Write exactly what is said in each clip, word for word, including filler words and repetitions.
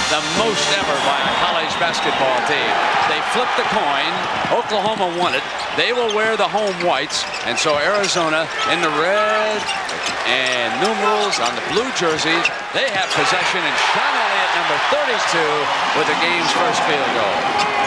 the most ever by a college basketball team. They flipped the coin. Oklahoma won it. They will wear the home whites, and so Arizona in the red and numerals on the blue jerseys. They have possession, and Sean Elliott, number thirty-two, with the game's first field goal.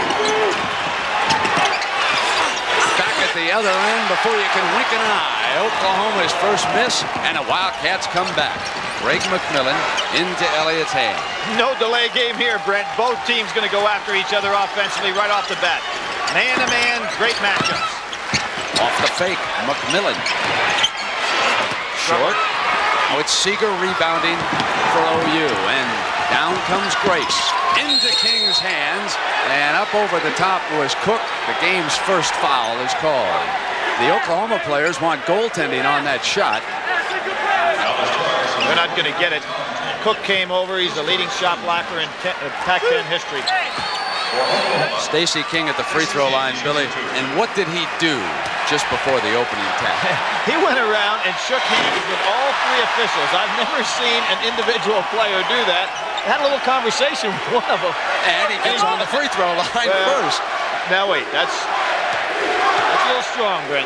Back at the other end before you can wink an eye. Oklahoma's first miss, and the Wildcats come back. Greg McMillan into Elliott's hand. No delay game here, Brent. Both teams going to go after each other offensively right off the bat. Man-to-man, great matchups. Off the fake, McMillan. Short. Now it's Seeger rebounding for O U, and down comes Grace. Into King's hands, and up over the top was Cook. The game's first foul is called. The Oklahoma players want goaltending on that shot. They're not going to get it. Cook came over. He's the leading shot blocker in Pac ten history. Stacey King at the free throw line, Billy. And what did he do just before the opening tap? He went around and shook hands with all three officials. I've never seen an individual player do that. Had a little conversation with one of them. And he gets on the free throw line well, first. Now wait, that's, that's a little strong, Brent.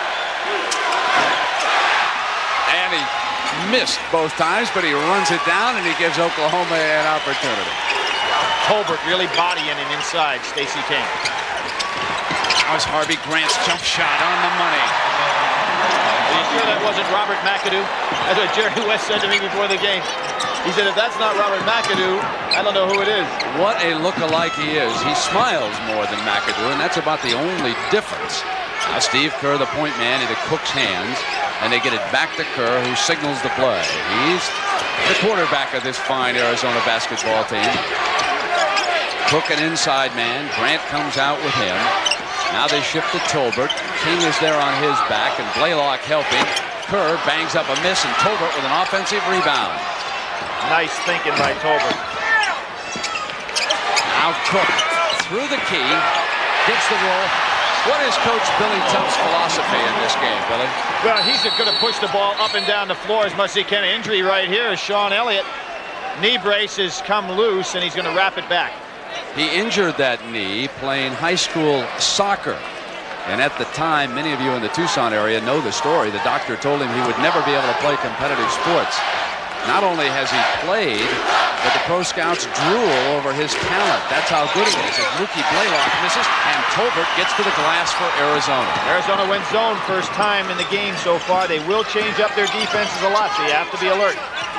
And he missed both times, but he runs it down, and he gives Oklahoma an opportunity. Tolbert really bodying him inside Stacey King. That was Harvey Grant's jump shot on the money. Are you sure that wasn't Robert McAdoo? That's what Jerry West said to me before the game. He said, if that's not Robert McAdoo, I don't know who it is. What a look-alike he is. He smiles more than McAdoo, and that's about the only difference. Now Steve Kerr, the point man, into Cook's hands, and they get it back to Kerr, who signals the play. He's the quarterback of this fine Arizona basketball team. Cook an inside man. Grant comes out with him. Now they shift to Tolbert. King is there on his back, and Blaylock helping. Kerr bangs up a miss, and Tolbert with an offensive rebound. Nice thinking by Tolbert. Now Cook through the key, gets the roll. What is Coach Billy Tubbs' philosophy in this game, Billy? Well, he's going to push the ball up and down the floor as much as he can. Injury right here is Sean Elliott. Knee brace has come loose, and he's going to wrap it back. He injured that knee playing high school soccer. And at the time, many of you in the Tucson area know the story. The doctor told him he would never be able to play competitive sports. Not only has he played, but the pro scouts drool over his talent. That's how good he is. As Mookie Blaylock misses, and Tolbert gets to the glass for Arizona. Arizona went zone first time in the game so far. They will change up their defenses a lot, so you have to be alert.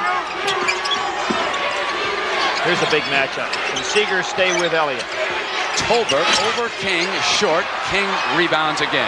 Here's a big matchup. Can Seeger stay with Elliott? Tolbert over King, short. King rebounds again.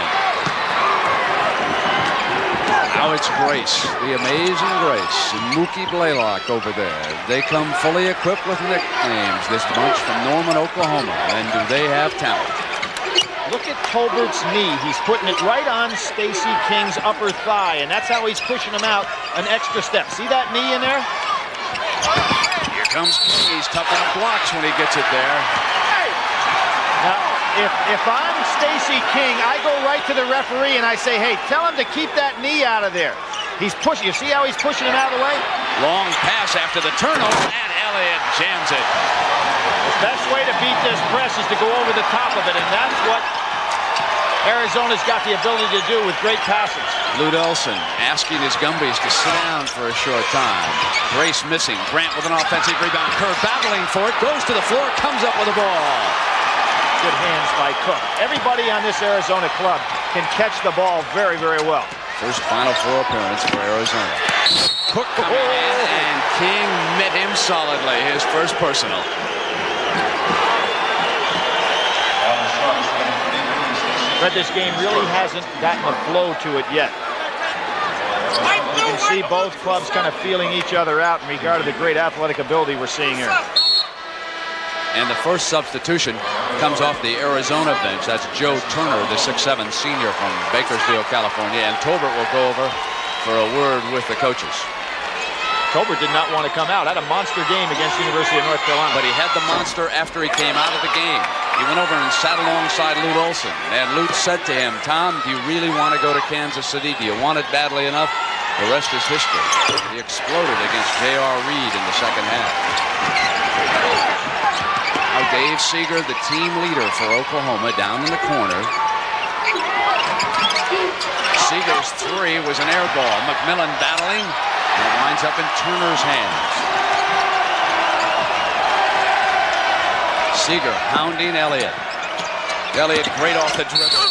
Now it's Grace, the amazing Grace, and Mookie Blaylock over there. They come fully equipped with nicknames, this bunch from Norman, Oklahoma. And do they have talent? Look at Tolbert's knee. He's putting it right on Stacey King's upper thigh, and that's how he's pushing him out an extra step. See that knee in there? Here comes King. He's tough enough blocks when he gets it there. Now, if, if I'm Stacey King, I go right to the referee and I say, hey, tell him to keep that knee out of there. He's pushing. You see how he's pushing him out of the way? Long pass after the turnover, and Elliott jams it. The best way to beat this press is to go over the top of it, and that's what Arizona's got the ability to do with great passes. Lou Elson asking his Gumbies to sit down for a short time. Grace missing. Grant with an offensive rebound. Kerr battling for it. Goes to the floor. Comes up with the ball. Good hands by Cook. Everybody on this Arizona club can catch the ball very, very well. First Final Four appearance for Arizona. Cook coming in, and King met him solidly. His first personal. But this game really hasn't gotten a flow to it yet. You can see both clubs kind of feeling each other out in regard to the great athletic ability we're seeing here. And the first substitution comes off the Arizona bench. That's Joe Turner, the six seven senior from Bakersfield, California. And Tolbert will go over for a word with the coaches. Tolbert did not want to come out. Had a monster game against the University of North Carolina. But he had the monster after he came out of the game. He went over and sat alongside Lute Olson. And Lute said to him, Tom, do you really want to go to Kansas City? Do you want it badly enough? The rest is history. He exploded against J R Reed in the second half. Dave Seeger, the team leader for Oklahoma, down in the corner. Seeger's three was an air ball. McMillan battling, and it winds up in Turner's hands. Seeger hounding Elliott. Elliott great off the dribble.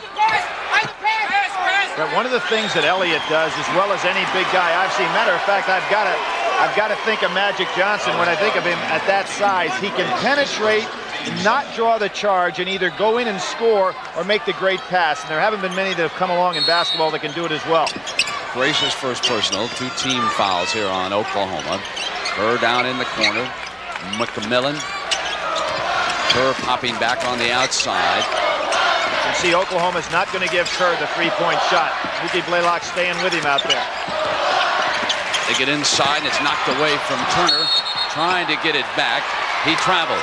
But one of the things that Elliott does, as well as any big guy I've seen, matter of fact, I've got to, I've got to think of Magic Johnson when I think of him at that size. He can penetrate, not draw the charge, and either go in and score or make the great pass. And there haven't been many that have come along in basketball that can do it as well. Grace's first personal, two team fouls here on Oklahoma. Kerr down in the corner. McMillan. Kerr popping back on the outside. You can see Oklahoma's not going to give Kerr the three-point shot. Mookie Blaylock staying with him out there. They get inside, and it's knocked away from Turner. Trying to get it back. He traveled.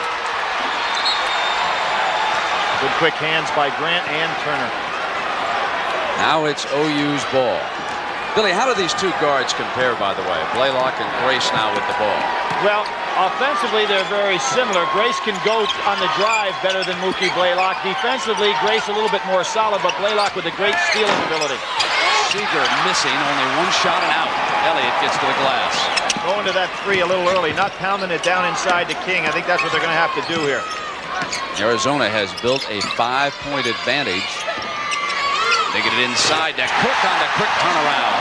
Good quick hands by Grant and Turner. Now it's O U's ball. Billy, how do these two guards compare, by the way? Blaylock and Grace now with the ball. Well, offensively, they're very similar. Grace can go on the drive better than Mookie Blaylock. Defensively, Grace a little bit more solid, but Blaylock with a great stealing ability. Seeger missing, only one shot and out. Elliott gets to the glass. Going to that three a little early, not pounding it down inside to King. I think that's what they're going to have to do here. Arizona has built a five-point advantage. They get it inside to Cook on the quick turnaround.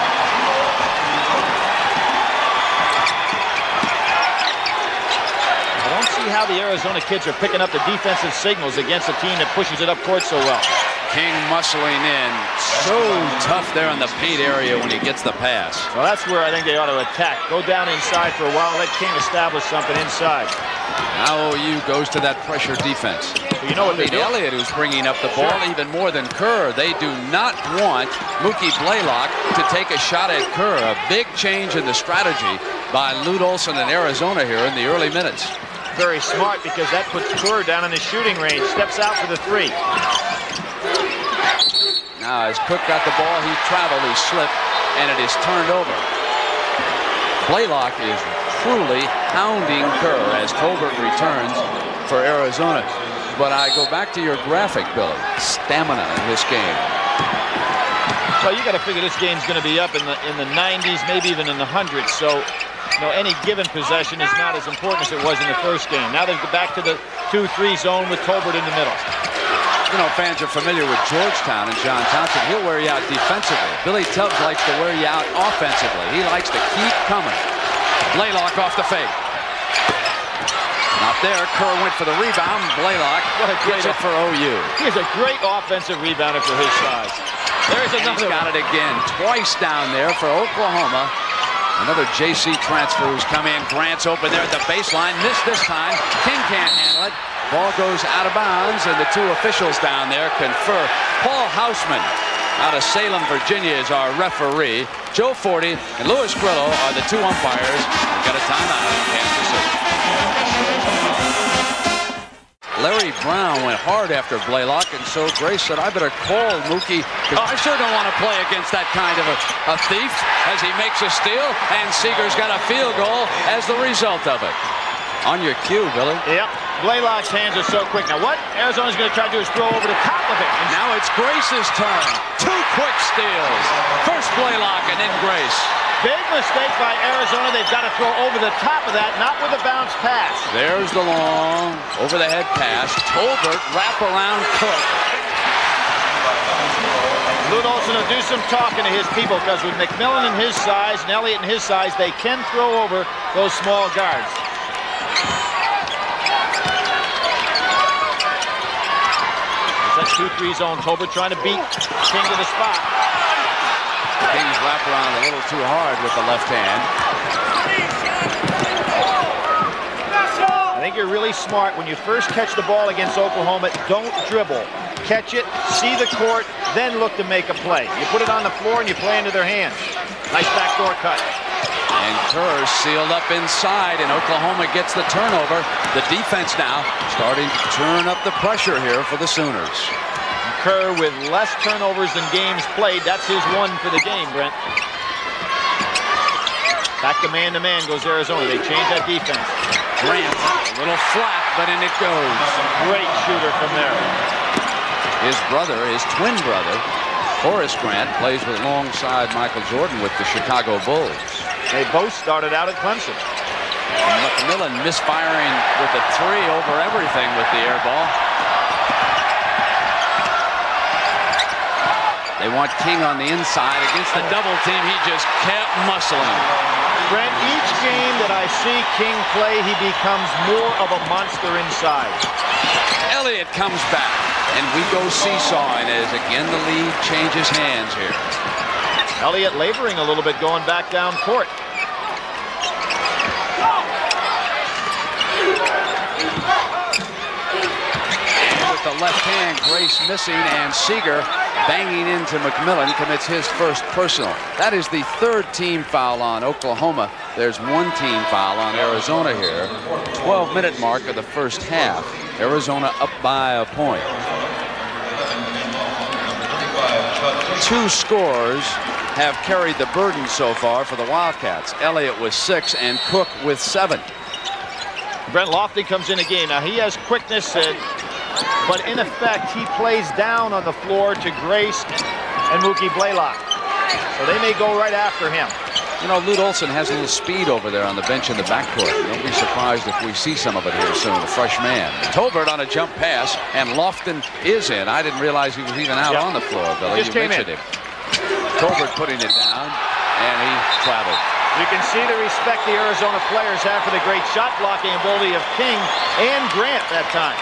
I don't see how the Arizona kids are picking up the defensive signals against a team that pushes it up court so well. King muscling in. So tough there in the paint area when he gets the pass. Well, that's where I think they ought to attack. Go down inside for a while. Let King establish something inside. Now O U goes to that pressure defense. Well, you know what they do? Elliott, who's bringing up the ball sure. even more than Kerr. They do not want Mookie Blaylock to take a shot at Kerr. A big change in the strategy by Lute Olson and Arizona here in the early minutes. Very smart, because that puts Kerr down in the shooting range. Steps out for the three. Now, as Cook got the ball, he traveled, he slipped, and it is turned over. Blaylock is truly hounding Kerr as Tolbert returns for Arizona. But I go back to your graphic, Billy. Stamina in this game. Well, you got to figure this game's going to be up in the in the nineties, maybe even in the hundreds. So, you know, any given possession is not as important as it was in the first game. Now they go back to the two three zone with Tolbert in the middle. You know, fans are familiar with Georgetown and John Thompson. He'll wear you out defensively. Billy Tubbs likes to wear you out offensively. He likes to keep coming. Blaylock off the fake. Not there. Kerr went for the rebound. Blaylock, what a great it for O U. He is a great offensive rebounder for his size. There's another. He's got it again. Twice down there for Oklahoma. Another J C transfer who's come in. Grant's open there at the baseline. Missed this time. King can't handle it. Ball goes out of bounds, and the two officials down there confer. Paul Hausman out of Salem, Virginia is our referee. Joe Forty and Louis Grillo are the two umpires. We got a timeout in Kansas City. Larry Brown went hard after Blaylock, and so Grace said, I better call Mookie, because I sure don't want to play against that kind of a, a thief, as he makes a steal, and Seeger's got a field goal as the result of it. On your cue, Billy. Yep. Blaylock's hands are so quick. Now, what Arizona's going to try to do is throw over the top of it. And now it's Grace's turn. Two quick steals. First Blaylock and then Grace. Big mistake by Arizona. They've got to throw over the top of that, not with a bounce pass. There's the long over-the-head pass. Tolbert wrap around Cook. Lute Olson will do some talking to his people, because with McMillan and his size and Elliott and his size, they can throw over those small guards. That two three zone. Tolbert trying to beat King to the spot. King's wrap around a little too hard with the left hand. I think you're really smart when you first catch the ball against Oklahoma. Don't dribble. Catch it, see the court, then look to make a play. You put it on the floor and you play into their hands. Nice backdoor cut. And Kerr sealed up inside, and Oklahoma gets the turnover. The defense now starting to turn up the pressure here for the Sooners. Kerr with less turnovers than games played. That's his one for the game, Brent. Back to man-to-man goes Arizona. They change that defense. Grant, a little flat, but in it goes. Great shooter from there. His brother, his twin brother, Horace Grant, plays with alongside Michael Jordan with the Chicago Bulls. They both started out at Clemson. And McMillan misfiring with a three over everything with the air ball. They want King on the inside against the double team. He just kept muscling. Brent, each game that I see King play, he becomes more of a monster inside. Elliott comes back, and we go seesawing as again the lead changes hands here. Elliott laboring a little bit going back down court. And with the left hand, Grace missing, and Seeger banging into McMillan commits his first personal. That is the third team foul on Oklahoma. There's one team foul on Arizona here. twelve minute mark of the first half. Arizona up by a point. Two scores have carried the burden so far for the Wildcats. Elliott with six and Cook with seven. Brent Lofton comes in again. Now he has quickness, uh, but in effect he plays down on the floor to Grace and Mookie Blaylock. So they may go right after him. You know, Lute Olson has a little speed over there on the bench in the backcourt. Don't be surprised if we see some of it here soon, the fresh man. Tolbert on a jump pass, and Lofton is in. I didn't realize he was even out yep. on the floor, Billy. Just you came mentioned in. him. Tolbert putting it down, and he traveled. You can see the respect the Arizona players have for the great shot blocking ability of King and Grant that time.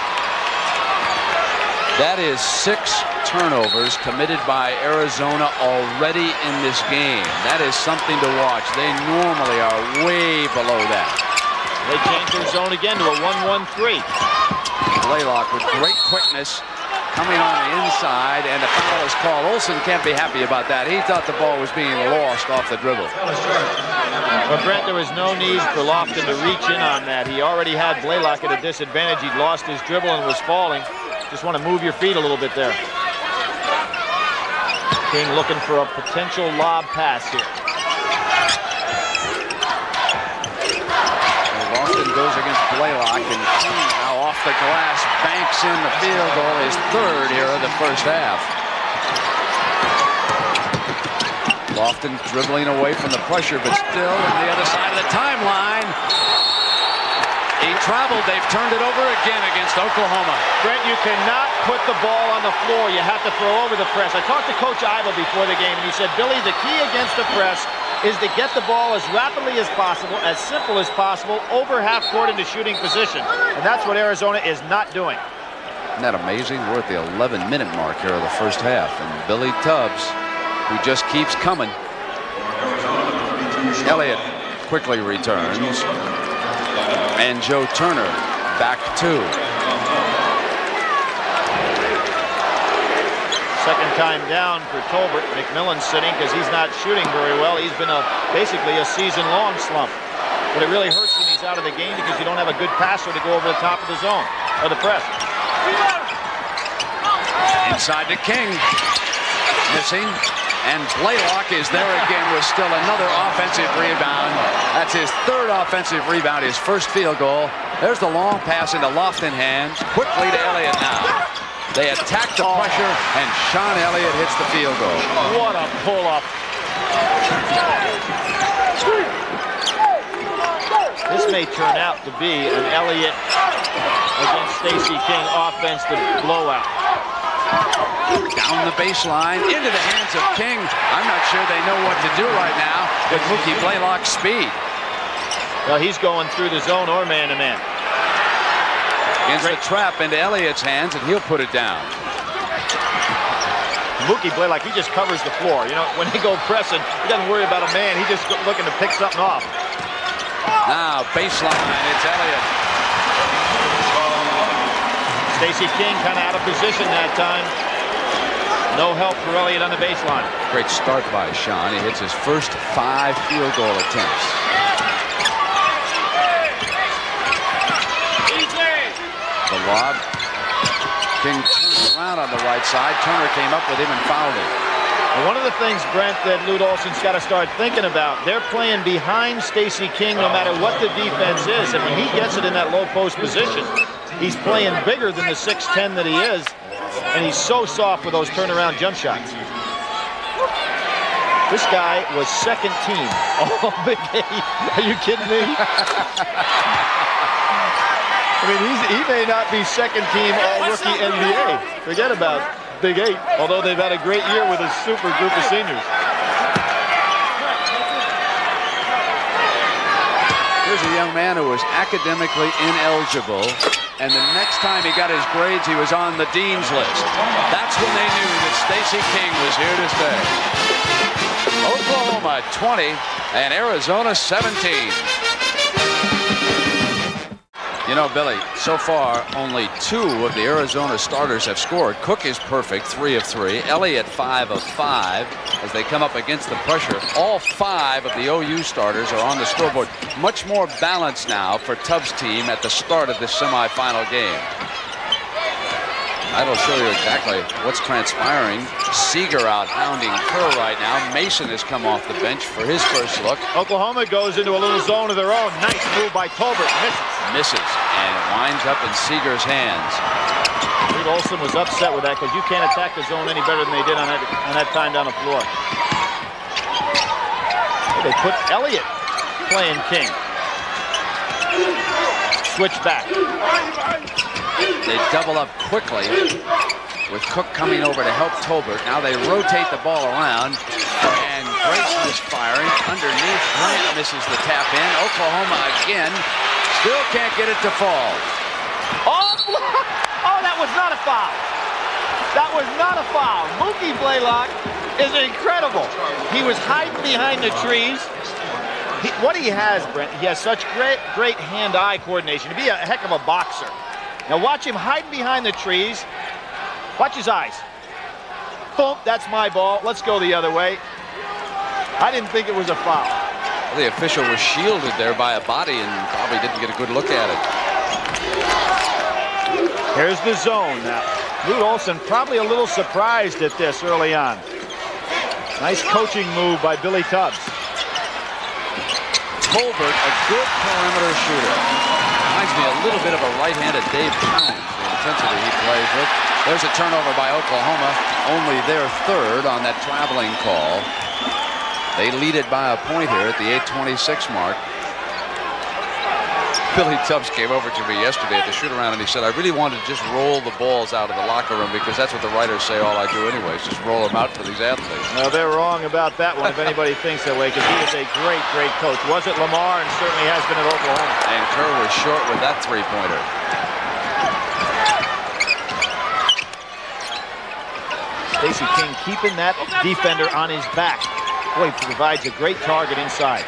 That is six turnovers committed by Arizona already in this game. That is something to watch. They normally are way below that. They changed their zone again to a one one three. Blaylock with great quickness coming on the inside, and the foul is called. Olson can't be happy about that. He thought the ball was being lost off the dribble. But Brent, there was no need for Lofton to reach in on that. He already had Blaylock at a disadvantage. He'd lost his dribble and was falling. Just want to move your feet a little bit there. King looking for a potential lob pass here. Lofton goes against Blaylock, and King now off the glass banks in the field goal, his third here of the first half. Lofton dribbling away from the pressure, but still on the other side of the timeline. He traveled. They've turned it over again against Oklahoma. Brent, you cannot put the ball on the floor. You have to throw over the press. I talked to Coach Iva before the game, and he said, Billy, the key against the press is to get the ball as rapidly as possible, as simple as possible, over half court into shooting position. And that's what Arizona is not doing. Isn't that amazing? We're at the eleven minute mark here of the first half. And Billy Tubbs, who just keeps coming. Elliott quickly returns. And Joe Turner back two. Second time down for Tolbert. McMillan sitting because he's not shooting very well. He's been a basically a season-long slump. But it really hurts when he's out of the game because you don't have a good passer to go over the top of the zone or the press. Inside to King. Missing. And Blaylock is there again with still another offensive rebound. That's his third offensive rebound, his first field goal. There's the long pass into Lofton hands. Quickly to Elliott now. They attack the pressure, and Sean Elliott hits the field goal. What a pull-up. This may turn out to be an Elliott against Stacey King offensive blowout. Down the baseline, into the hands of King. I'm not sure they know what to do right now with Mookie Blaylock's speed. Well, he's going through the zone or man-to-man. Against the trap into Elliott's hands, and he'll put it down. Mookie Blaylock, he just covers the floor. You know, when they go pressing, he doesn't worry about a man. He's just looking to pick something off. Now, baseline, it's Elliott. Stacey King kind of out of position that time. No help for Elliott on the baseline. Great start by Sean. He hits his first five field goal attempts. The lob. King turned around on the right side. Turner came up with him and fouled him. One of the things, Brent, that Lute Olson's got to start thinking about, they're playing behind Stacey King no matter what the defense is. And when he gets it in that low post position, he's playing bigger than the six ten that he is. And he's so soft with those turnaround jump shots. This guy was second team. Oh, Big Eight. Are you kidding me? I mean, he's, he may not be second team all-rookie N B A. Forget about Big Eight, although they've had a great year with a super group of seniors. Here's a young man who was academically ineligible, and the next time he got his grades, he was on the dean's list. That's when they knew that Stacey King was here to stay. Oklahoma twenty and Arizona seventeen. You know, Billy, so far only two of the Arizona starters have scored. Cook is perfect, three of three. Elliott, five of five. As they come up against the pressure, all five of the O U starters are on the scoreboard. Much more balance now for Tubbs' team at the start of this semifinal game. That'll show you exactly what's transpiring. Seeger out hounding Kerr right now. Mason has come off the bench for his first look. Oklahoma goes into a little zone of their own. Nice move by Tolbert. Misses. Misses, and it winds up in Seeger's hands. Lute Olson was upset with that because you can't attack the zone any better than they did on that, on that time down the floor. They put Elliott playing King. Switch back. They double up quickly with Cook coming over to help Tolbert. Now they rotate the ball around, and Grace misfiring underneath. Grant misses the tap in. Oklahoma again still can't get it to fall. Oh, oh, that was not a foul. That was not a foul. Mookie Blaylock is incredible. He was hiding behind the trees. He, what he has, Brent, he has such great, great hand-eye coordination. To be a heck of a boxer. Now watch him hiding behind the trees. Watch his eyes. Boom, that's my ball. Let's go the other way. I didn't think it was a foul. The official was shielded there by a body and probably didn't get a good look at it. Here's the zone now. Lute Olson probably a little surprised at this early on. Nice coaching move by Billy Tubbs. Tolbert, a good perimeter shooter. Reminds me a little bit of a right-handed Dave Towns, the intensity he plays with. There's a turnover by Oklahoma, only their third on that traveling call. They lead it by a point here at the eight twenty-six mark. Billy Tubbs came over to me yesterday at the shoot-around, and he said, I really wanted to just roll the balls out of the locker room because that's what the writers say all I do anyways, just roll them out for these athletes. No, they're wrong about that one if anybody thinks that way, because he is a great, great coach. Was it Lamar, and certainly has been at Oklahoma. And Kerr was short with that three-pointer. Stacey King keeping that defender on his back. Boy, provides a great target inside.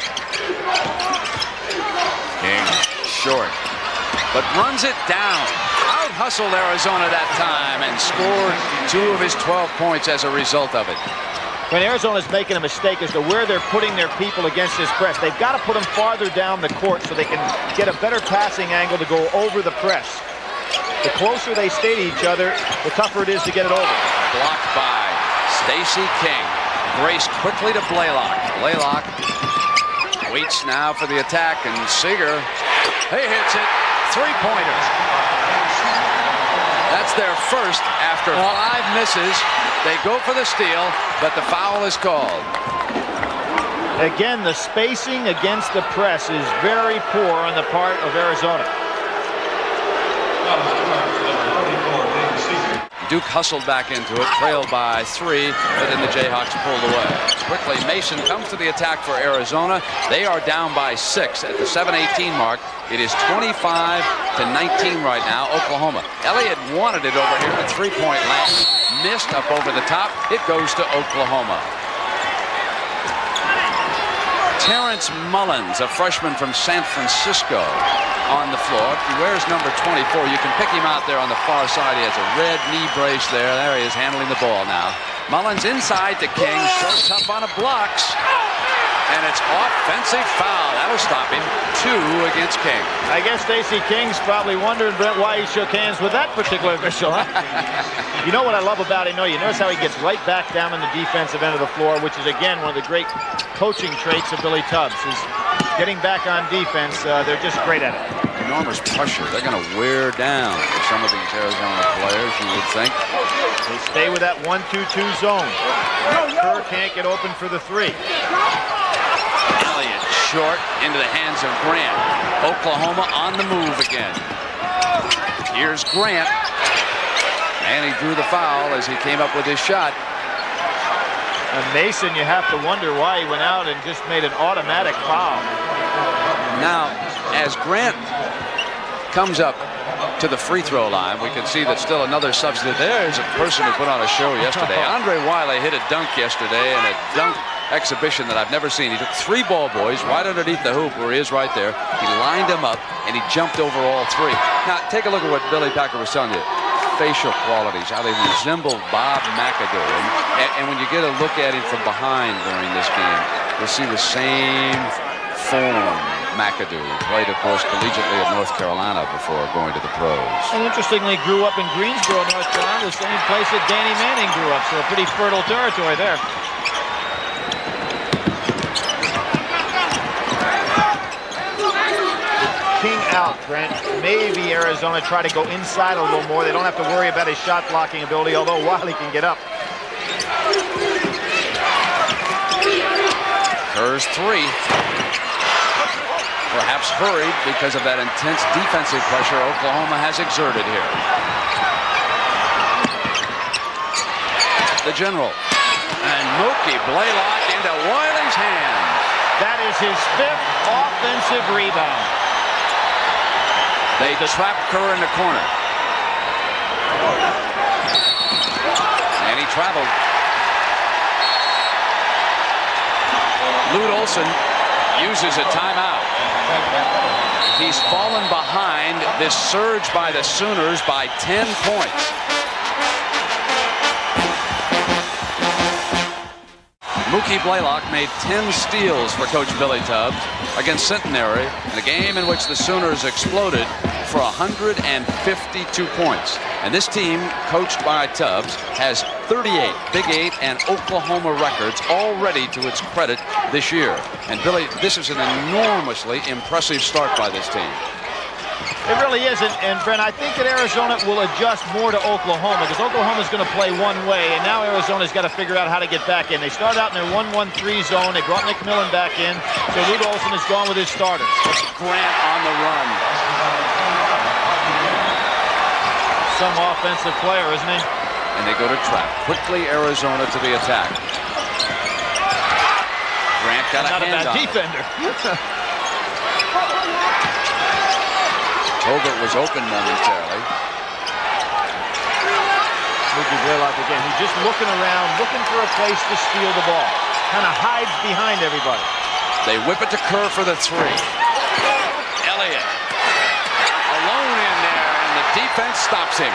King short, but runs it down. Out-hustled Arizona that time and scored two of his twelve points as a result of it. When Arizona's making a mistake as to where they're putting their people against this press, they've got to put them farther down the court so they can get a better passing angle to go over the press. The closer they stay to each other, the tougher it is to get it over. Blocked by Stacey King. Grace quickly to Blaylock. Blaylock waits now for the attack, and Seeger, he hits it. Three-pointer. That's their first after five misses. They go for the steal, but the foul is called. Again, the spacing against the press is very poor on the part of Arizona. Duke hustled back into it, trailed by three, but then the Jayhawks pulled away. Quickly, Mason comes to the attack for Arizona. They are down by six at the seven eighteen mark. It is twenty-five to nineteen right now, Oklahoma. Elliott wanted it over here, a three-point land. Missed up over the top. It goes to Oklahoma. Terrence Mullins, a freshman from San Francisco, on the floor. He wears number twenty-four. You can pick him out there on the far side. He has a red knee brace there. There he is handling the ball now. Mullins inside to King. So tough on a blocks. And it's offensive foul. That'll stop him. Two against King. I guess Stacey King's probably wondering, Brent, why he shook hands with that particular official. Huh? You know what I love about him? No, you notice how he gets right back down on the defensive end of the floor, which is, again, one of the great coaching traits of Billy Tubbs, is getting back on defense. Uh, they're just great at it. Enormous pressure. They're going to wear down some of these Arizona players, you would think. They stay with that one two two zone. Kerr can't get open for the three. Elliott short into the hands of Grant. Oklahoma on the move again. Here's Grant. And he drew the foul as he came up with his shot. And Mason, you have to wonder why he went out and just made an automatic foul. Now, as Grant comes up to the free throw line, we can see that still another substitute. There is a person who put on a show yesterday. Andre Wiley hit a dunk yesterday, and a dunk exhibition that I've never seen. He took three ball boys right underneath the hoop where he is right there. He lined them up, and he jumped over all three. Now, take a look at what Billy Packer was telling you. Facial qualities, how they resemble Bob McAdoo. And, and when you get a look at him from behind during this game, you'll see the same form. McAdoo played, of course, collegiately at North Carolina before going to the pros. And interestingly, grew up in Greensboro, North Carolina, the same place that Danny Manning grew up, so a pretty fertile territory there. King out, Brent. Maybe Arizona try to go inside a little more. They don't have to worry about his shot blocking ability, although Wiley can get up. Kerr's three. Perhaps hurried because of that intense defensive pressure Oklahoma has exerted here. The general. And Mookie Blaylock into Wiley's hand. That is his fifth offensive rebound. They trap Kerr in the corner. And he traveled. Lute Olson uses a timeout. He's fallen behind this surge by the Sooners by ten points. Mookie Blaylock made ten steals for Coach Billy Tubbs against Centenary in a game in which the Sooners exploded for one hundred fifty-two points. And this team, coached by Tubbs, has thirty-eight Big Eight and Oklahoma records already to its credit this year. And Billy, this is an enormously impressive start by this team. It really isn't, and Brent, I think that Arizona will adjust more to Oklahoma because Oklahoma's going to play one way, and now Arizona's got to figure out how to get back in. They started out in their one one three zone. They brought Nick Millen back in, so Lute Olson is gone with his starters. Grant on the run. Some offensive player, isn't he? And they go to trap. Quickly, Arizona to the attack. Grant got a Not hand a bad on defender. Hobart was open momentarily. Mookie Blaylock again. He's just looking around, looking for a place to steal the ball. Kind of hides behind everybody. They whip it to Kerr for the three. Elliott alone in there, and the defense stops him.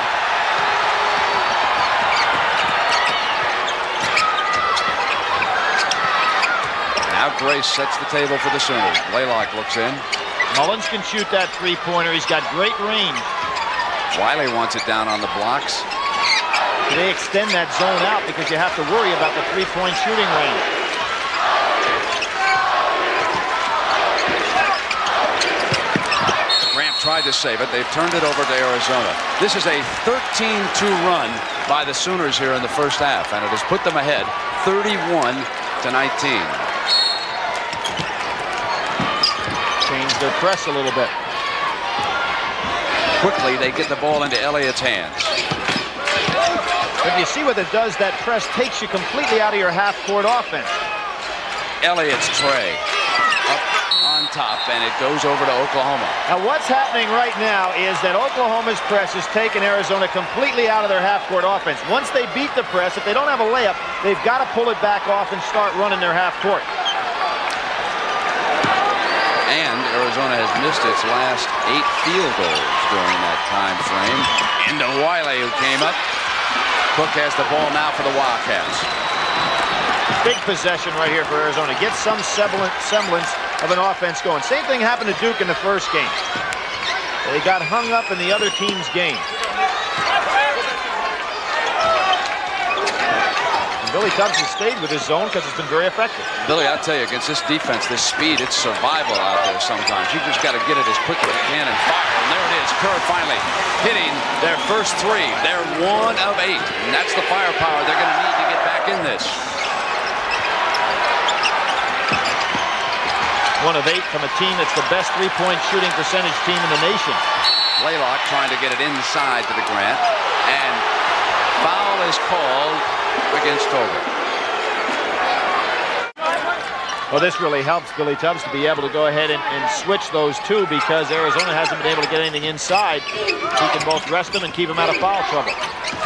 Now Grace sets the table for the Sooners. Blaylock looks in. Mullins can shoot that three-pointer. He's got great range. Wiley wants it down on the blocks. They extend that zone out because you have to worry about the three-point shooting range. Grant tried to save it. They've turned it over to Arizona. This is a thirteen two run by the Sooners here in the first half, and it has put them ahead thirty-one to nineteen. Change their press a little bit. Quickly, they get the ball into Elliott's hands. But you see what it does? That press takes you completely out of your half-court offense. Elliott's tray up on top, and it goes over to Oklahoma. Now, what's happening right now is that Oklahoma's press has taken Arizona completely out of their half-court offense. Once they beat the press, if they don't have a layup, they've got to pull it back off and start running their half-court. And Arizona has missed its last eight field goals during that time frame. Into Wiley, who came up. Cook has the ball now for the Wildcats. Big possession right here for Arizona. Get some semblance of an offense going. Same thing happened to Duke in the first game. They got hung up in the other team's game. Billy Tubbs has stayed with his zone because it's been very effective. Billy, I'll tell you, against this defense, this speed, it's survival out there sometimes. You just got to get it as quick as you can and fire. And there it is, Kerr finally hitting their first three. They're one of eight, and that's the firepower they're going to need to get back in this. One of eight from a team that's the best three-point shooting percentage team in the nation. Blaylock trying to get it inside to the Grant, and foul is called against Tolbert. Well, this really helps Billy Tubbs to be able to go ahead and, and switch those two because Arizona hasn't been able to get anything inside. He can both rest them and keep them out of foul trouble.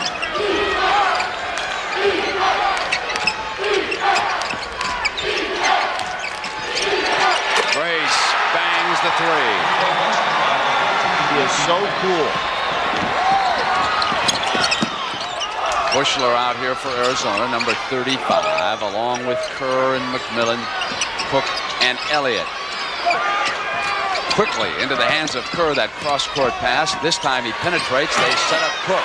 Grace bangs the three. He is so cool. Bushler out here for Arizona, number thirty-five, along with Kerr and McMillan, Cook, and Elliott. Quickly into the hands of Kerr, that cross-court pass. This time he penetrates. They set up Cook.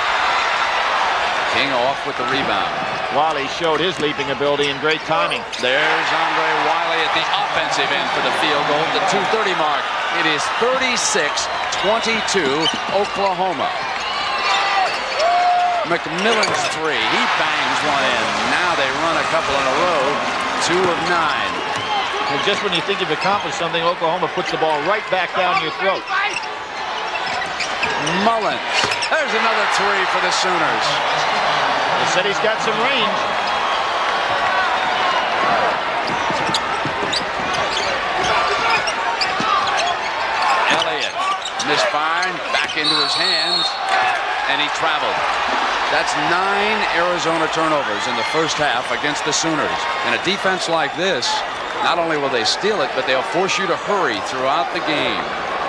King off with the rebound. Wiley showed his leaping ability and great timing. There's Andre Wiley at the offensive end for the field goal, the two thirty mark. It is thirty-six twenty-two, Oklahoma. McMillan's three. He bangs one in. Now they run a couple in a row. Two of nine. And just when you think you've accomplished something, Oklahoma puts the ball right back down your throat. Mullins. There's another three for the Sooners. They said he's got some range. Elliott misfiring. Back into his hands. And he traveled. That's nine Arizona turnovers in the first half against the Sooners. In a defense like this, not only will they steal it, but they'll force you to hurry throughout the game.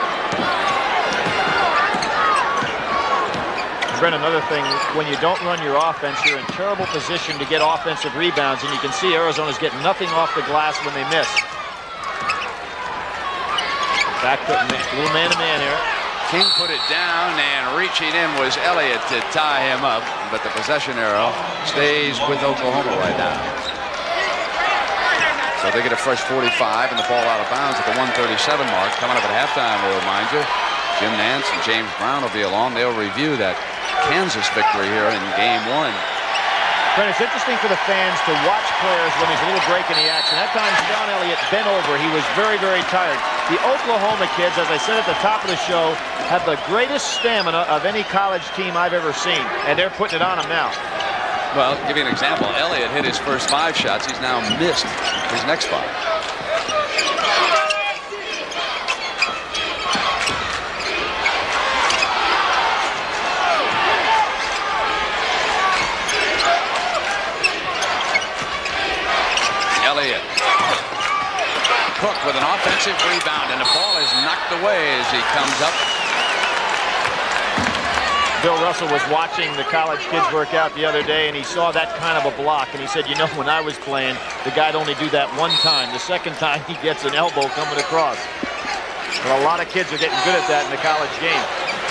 Brent, another thing, when you don't run your offense, you're in terrible position to get offensive rebounds, and you can see Arizona's getting nothing off the glass when they miss. Back to a little man-to-man here. King put it down, and reaching in was Elliott to tie him up, but the possession arrow stays with Oklahoma right now. So they get a fresh forty-five and the ball out of bounds at the one thirty-seven mark. Coming up at halftime, we'll remind you, Jim Nance and James Brown will be along. They'll review that Kansas victory here in game one. Brent, it's interesting for the fans to watch players when there's a little break in the action. At times, John Elliott bent over. He was very, very tired. The Oklahoma kids, as I said at the top of the show, have the greatest stamina of any college team I've ever seen, and they're putting it on them now. Well, I'll give you an example. Elliott hit his first five shots. He's now missed his next five. Elliott. Cook with an offensive rebound, and the ball is knocked away as he comes up. Bill Russell was watching the college kids work out the other day, and he saw that kind of a block, and he said, you know, when I was playing, the guy'd only do that one time. The second time, he gets an elbow coming across. Well, a lot of kids are getting good at that in the college game.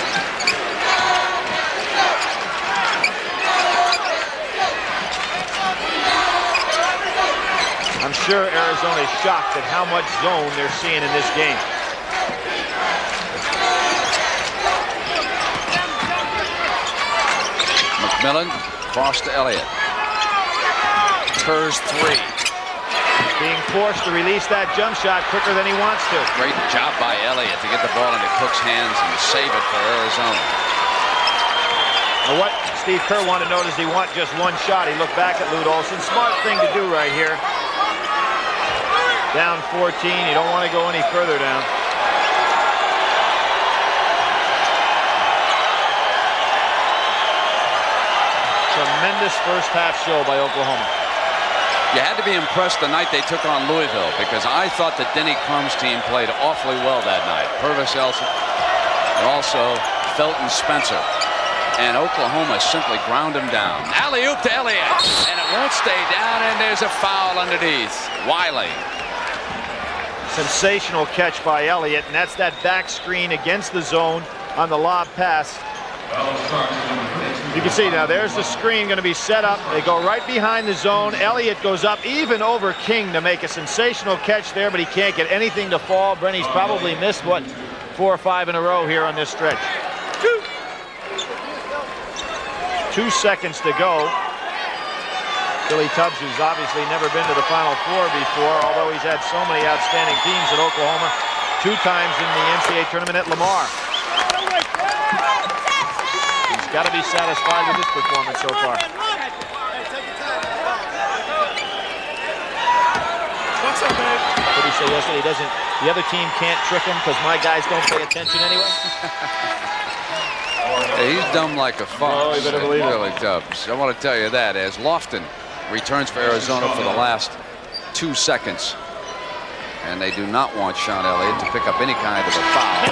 I'm sure Arizona is shocked at how much zone they're seeing in this game. McMillan, cross to Elliott. Kerr's three. Being forced to release that jump shot quicker than he wants to. Great job by Elliott to get the ball into Cook's hands and save it for Arizona. Now what Steve Kerr wanted to know is he want just one shot. He looked back at Lute Olson. Smart thing to do right here. Down fourteen. You don't want to go any further down. Tremendous first half show by Oklahoma. You had to be impressed the night they took on Louisville, because I thought that Denny Crum's team played awfully well that night. Purvis Elson and also Felton Spencer. and Oklahoma simply ground him down. Alley-oop to Elliott, and it won't stay down, and there's a foul underneath. Wiley. Sensational catch by Elliott, and that's that back screen against the zone on the lob pass. You can see now there's the screen going to be set up. They go right behind the zone. Elliott goes up even over King to make a sensational catch there, but he can't get anything to fall. Brenny's probably missed, what, four or five in a row here on this stretch. Two, Two seconds to go. Billy Tubbs, who's obviously never been to the Final Four before, although he's had so many outstanding teams at Oklahoma, two times in the N C A A tournament at Lamar. He's got to be satisfied with his performance so far. What's up, man? What did he say yesterday? He doesn't, the other team can't trick him because my guys don't pay attention anyway? Hey, he's dumb like a fox. Oh, you better believe it. Billy Tubbs. I want to tell you that as Lofton returns for Arizona for the last two seconds. And they do not want Sean Elliott to pick up any kind of a foul.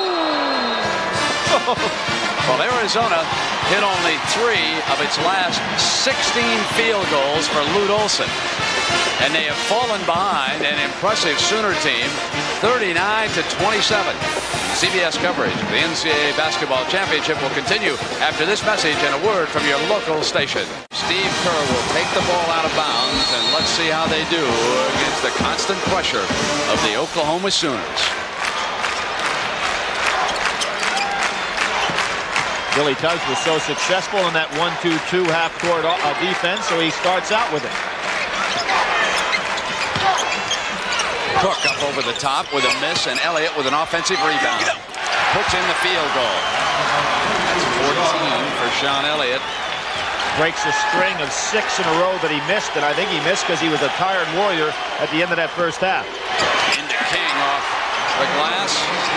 Well, Arizona hit only three of its last sixteen field goals for Lute Olson. And they have fallen behind an impressive Sooner team, thirty-nine to twenty-seven. C B S coverage of the N C A A Basketball Championship will continue after this message and a word from your local station. Steve Kerr will take the ball out of bounds, and let's see how they do against the constant pressure of the Oklahoma Sooners. Billy Tubbs was so successful in that one two two half-court uh, defense, so he starts out with it. Cook up over the top with a miss, and Elliott with an offensive rebound. Puts in the field goal. That's fourteen for Sean Elliott. Breaks a string of six in a row that he missed, and I think he missed because he was a tired Warrior at the end of that first half. Into King off the glass.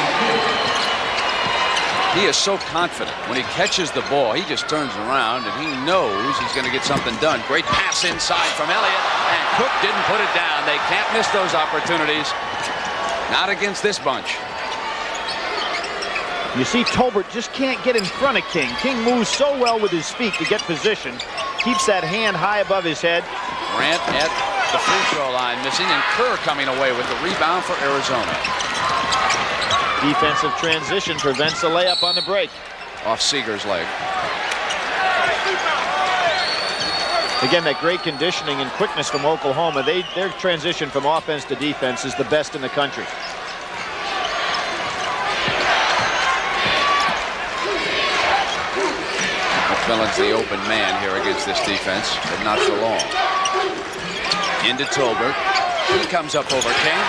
He is so confident. When he catches the ball, he just turns around and he knows he's going to get something done. Great pass inside from Elliott, and Cook didn't put it down. They can't miss those opportunities. Not against this bunch. You see, Tolbert just can't get in front of King. King moves so well with his feet to get position. Keeps that hand high above his head. Grant at the free throw line missing, and Kerr coming away with the rebound for Arizona. Defensive transition prevents a layup on the break. Off Seager's leg. Again, that great conditioning and quickness from Oklahoma. They, their transition from offense to defense is the best in the country. McMillan's the open man here against this defense, but not for long. Into Tolbert. He comes up over King.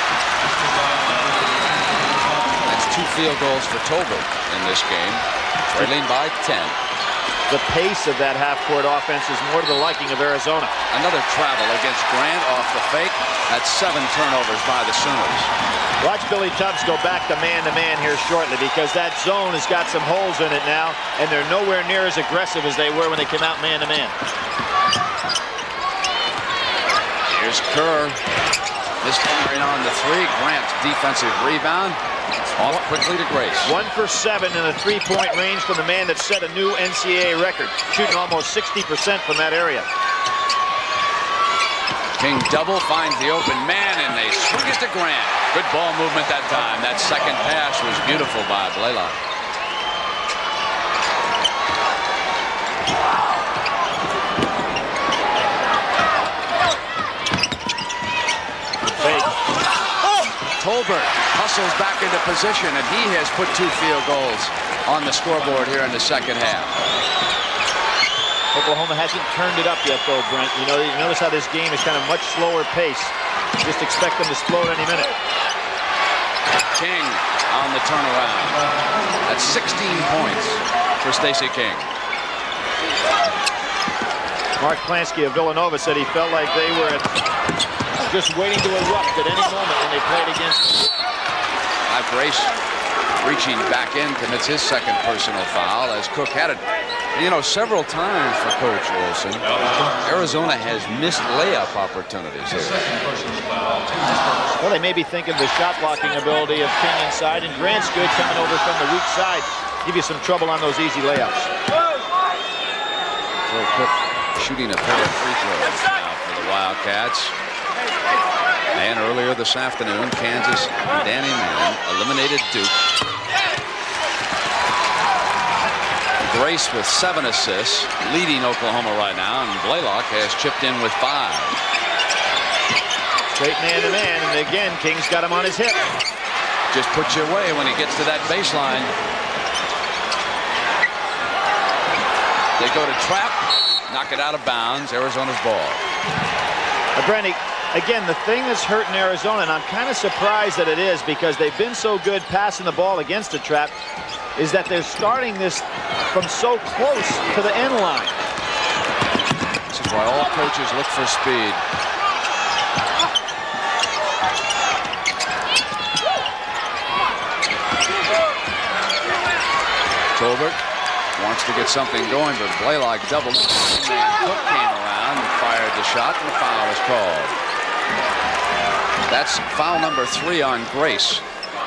Two field goals for Tolbert in this game, trailing by ten. The pace of that half-court offense is more to the liking of Arizona. Another travel against Grant off the fake. That's seven turnovers by the Sooners. Watch Billy Tubbs go back to man-to-man here shortly, because that zone has got some holes in it now, and they're nowhere near as aggressive as they were when they came out man-to-man. Here's Kerr. Misfiring on the three. Grant's defensive rebound. Off quickly to Grace. One for seven in a three-point range from the man that set a new N C A A record, shooting almost sixty percent from that area. King double finds the open man, and they swing it to Grant. Good ball movement that time. That second pass was beautiful by Blaylock. Tolbert hustles back into position, and he has put two field goals on the scoreboard here in the second half. Oklahoma hasn't turned it up yet, though, Brent. You know, you notice how this game is kind of much slower pace. Just expect them to explode any minute. King on the turnaround. That's sixteen points for Stacey King. Mark Plansky of Villanova said he felt like they were at just waiting to erupt at any moment when they played against him. Grace reaching back in commits his second personal foul as Cook had it, you know, several times for Coach Wilson. Arizona has missed layup opportunities here. Well, they may be thinking the shot blocking ability of King inside, and Grant's good coming over from the weak side. give you some trouble on those easy layups. Joe Cook shooting a pair of free throws now for the Wildcats. And earlier this afternoon, Kansas, Danny Mann eliminated Duke. Grace with seven assists, leading Oklahoma right now, and Blaylock has chipped in with five. Great man-to-man, and again, King's got him on his hip. Just puts you away when he gets to that baseline. They go to trap, knock it out of bounds. Arizona's ball. Uh, Brenny, again, the thing that's hurting Arizona, and I'm kind of surprised that it is because they've been so good passing the ball against the trap, is that they're starting this from so close to the end line. This is why all coaches look for speed. Tolbert wants to get something going, but Blaylock doubled. And Cook came around and fired the shot, and the foul was called. That's foul number three on Grace.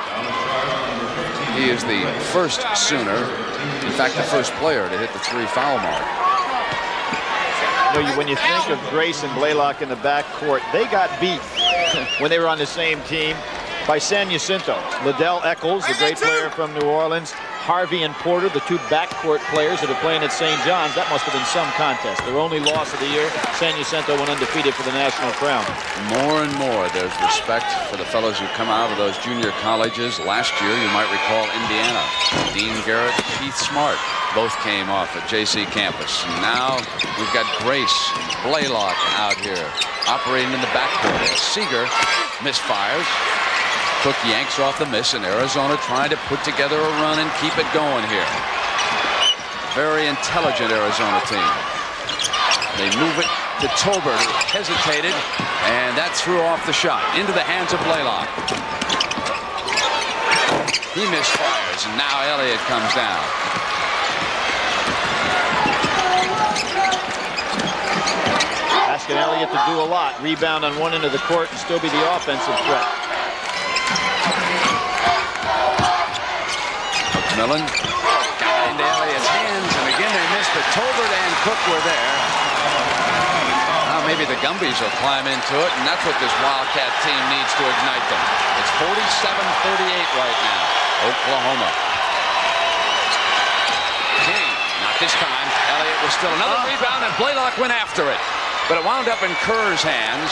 He is the first Sooner, in fact, the first player to hit the three foul mark. You know, when you think of Grace and Blaylock in the backcourt, they got beat when they were on the same team by San Jacinto. Liddell Eccles, the great player from New Orleans, Harvey and Porter, the two backcourt players that are playing at Saint John's. That must have been some contest. Their only loss of the year, San Jacinto went undefeated for the national crown. More and more, there's respect for the fellows who come out of those junior colleges. Last year, you might recall Indiana. Dean Garrett, Keith Smart, both came off at J C campus. And now we've got Grace, Blaylock out here, operating in the backcourt. Seeger misfires. Cook yanks off the miss, and Arizona trying to put together a run and keep it going here. Very intelligent Arizona team. They move it to Tolbert, who hesitated, and that threw off the shot into the hands of Blaylock. He misfires, and now Elliott comes down. Asking Elliott to do a lot. Rebound on one end of the court and still be the offensive threat. McMillan got into Elliott's hands, and again they missed, but Tolbert and Cook were there. Now maybe the Gumbies will climb into it, and that's what this Wildcat team needs to ignite them. It's forty-seven thirty-eight right now, Oklahoma. King, not this time. Elliott was still another oh. rebound, and Blaylock went after it, but it wound up in Kerr's hands.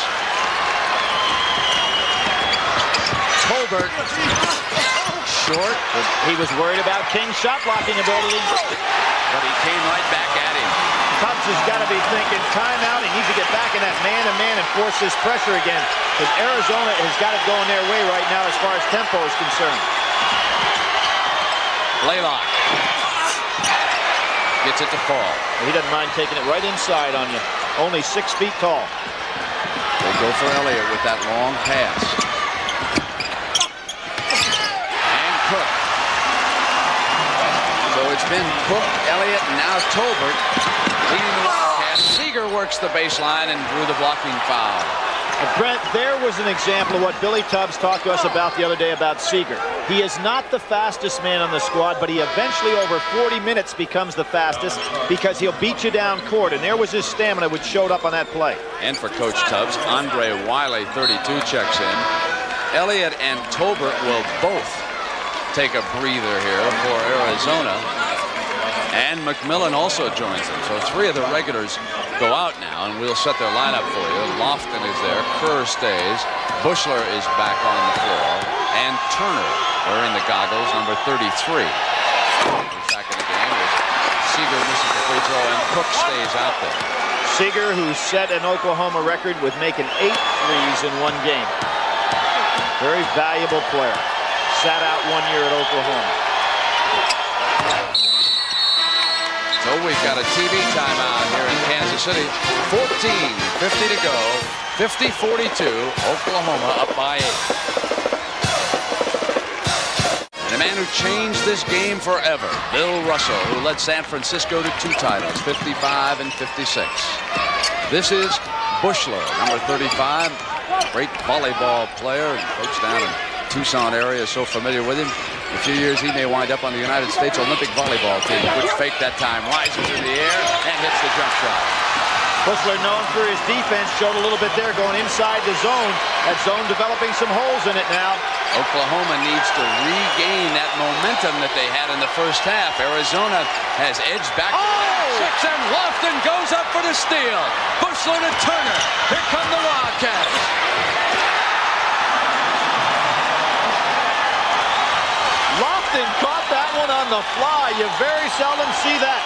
Tolbert. Short. He was worried about King's shot blocking ability. But he came right back at him. Tubbs has got to be thinking timeout. He needs to get back in that man-to-man and force this pressure again. Because Arizona has got it going their way right now as far as tempo is concerned. Blaylock gets it to fall. He doesn't mind taking it right inside on you. Only six feet tall. They go for Elliott with that long pass. Cook. So it's been Cook, Elliott, and now Tolbert leading the Wildcats. Seeger works the baseline and drew the blocking foul. And Brent, there was an example of what Billy Tubbs talked to us about the other day about Seeger. He is not the fastest man on the squad, but he eventually over forty minutes becomes the fastest because he'll beat you down court, and there was his stamina which showed up on that play. And for Coach Tubbs, Andre Wiley, thirty-two, checks in. Elliott and Tolbert will both take a breather here for Arizona, and McMillan also joins them. So three of the regulars go out now, and we'll set their lineup for you. Lofton is there, Kerr stays, Bushler is back on the floor, and Turner wearing the goggles, number thirty-three. He's back in the game as Seeger misses the free throw, and Cook stays out there. Seeger, who set an Oklahoma record with making eight threes in one game. Very valuable player. Sat out one year at Oklahoma. So we've got a T V timeout here in Kansas City. fourteen fifty to go. fifty forty-two. Oklahoma up by eight. And a man who changed this game forever, Bill Russell, who led San Francisco to two titles, fifty-five and fifty-six. This is Bushler, number thirty-five. Great volleyball player, coach down in Tucson area, so familiar with him. In a few years, he may wind up on the United States Olympic volleyball team, which faked that time, rises in the air, and hits the jump shot. Bushler, known for his defense, showed a little bit there going inside the zone. That zone developing some holes in it now. Oklahoma needs to regain that momentum that they had in the first half. Arizona has edged back to Oh! six, and Lofton goes up for the steal. Bushler to Turner. Here come the Wildcats. Lofton caught that one on the fly. You very seldom see that.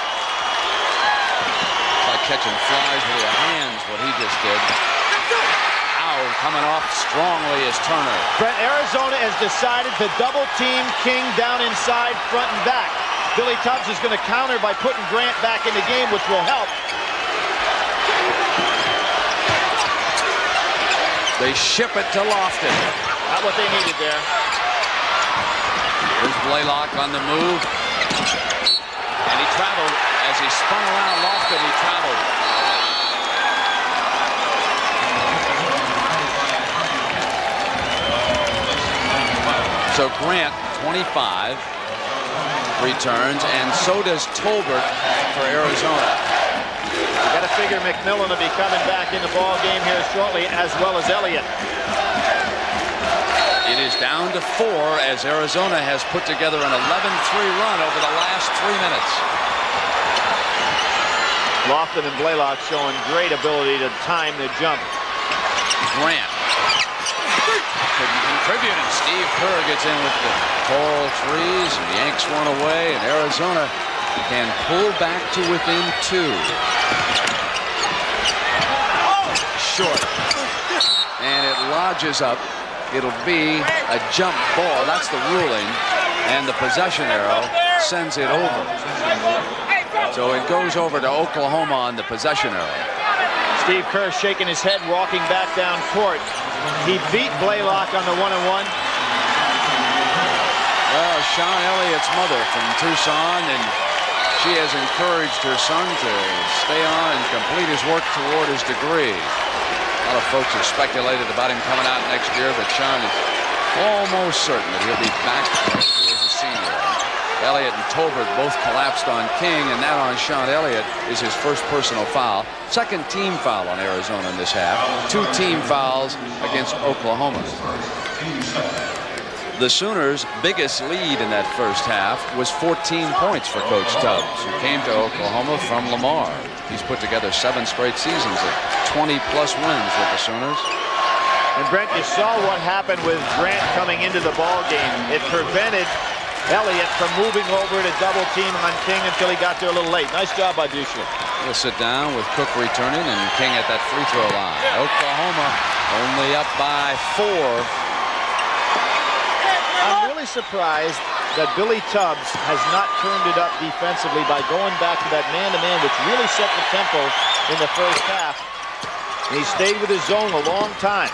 Like catching flies with your hands, what he just did. Ow, coming off strongly is Turner. Brent, Arizona has decided to double team King down inside, front and back. Billy Tubbs is going to counter by putting Grant back in the game, which will help. They ship it to Lofton. Not what they needed there. Here's Blaylock on the move. And he traveled. As he spun around Lofton, he traveled. So Grant, twenty-five, returns, and so does Tolbert for Arizona. Got to figure McMillan will be coming back in the ball game here shortly, as well as Elliott. It is down to four as Arizona has put together an eleven three run over the last three minutes. Lofton and Blaylock showing great ability to time the jump. Grant couldn't contribute, and Steve Kerr gets in with the tall threes and yanks one away, and Arizona can pull back to within two. Short. And it lodges up. It'll be a jump ball. That's the ruling. And the possession arrow sends it over. So it goes over to Oklahoma on the possession arrow. Steve Kerr shaking his head, walking back down court. He beat Blaylock on the one-on-one. Well, Sean Elliott's mother from Tucson, and she has encouraged her son to stay on and complete his work toward his degree. A lot of folks have speculated about him coming out next year, but Sean is almost certain that he'll be back next year as a senior. Elliott and Tolbert both collapsed on King, and that on Sean Elliott is his first personal foul. Second team foul on Arizona in this half. Two team fouls against Oklahoma. The Sooners' biggest lead in that first half was fourteen points for Coach Tubbs, who came to Oklahoma from Lamar. He's put together seven straight seasons of twenty plus wins with the Sooners. And Brent, you saw what happened with Grant coming into the ball game. It prevented Elliott from moving over to double team on King until he got there a little late. Nice job by Bushler. We'll sit down with Cook returning and King at that free throw line. Oklahoma only up by four. I'm really surprised that Billy Tubbs has not turned it up defensively by going back to that man-to-man, which really set the tempo in the first half. And he stayed with his zone a long time.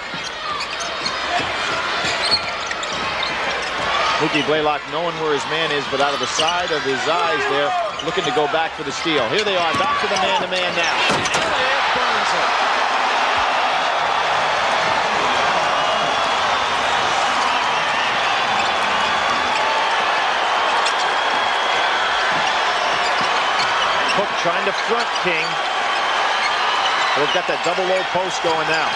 Mookie Blaylock knowing where his man is, but out of the side of his eyes there, looking to go back for the steal. Here they are, back to the man-to-man now. Elliott burns it. Cook trying to front King. They've got that double low post going now.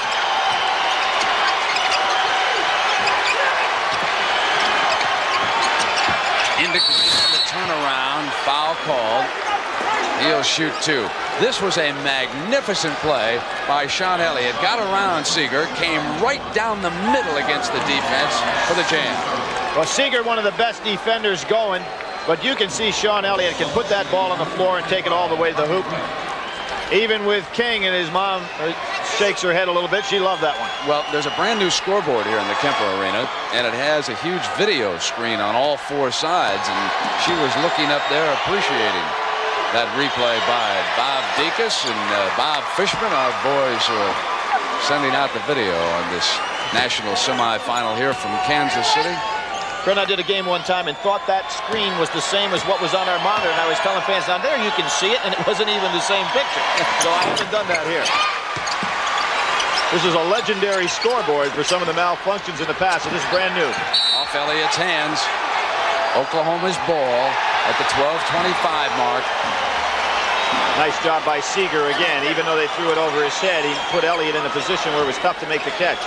Into the turnaround, foul called. He'll shoot two. This was a magnificent play by Sean Elliott. Got around Seeger, came right down the middle against the defense for the jam. Well, Seeger, one of the best defenders going, but you can see Sean Elliott can put that ball on the floor and take it all the way to the hoop. Even with King, and his mom shakes her head a little bit, she loved that one. Well, there's a brand new scoreboard here in the Kemper Arena, and it has a huge video screen on all four sides, and she was looking up there appreciating that replay by Bob Dekas and uh, Bob Fishman, our boys who are sending out the video on this national semifinal here from Kansas City. Brent, I did a game one time and thought that screen was the same as what was on our monitor, and I was telling fans down there you can see it, and it wasn't even the same picture. So I haven't done that here. This is a legendary scoreboard for some of the malfunctions in the past, so this is brand new. Off Elliott's hands. Oklahoma's ball at the twelve twenty-five mark. Nice job by Seeger again. Even though they threw it over his head, he put Elliott in a position where it was tough to make the catch.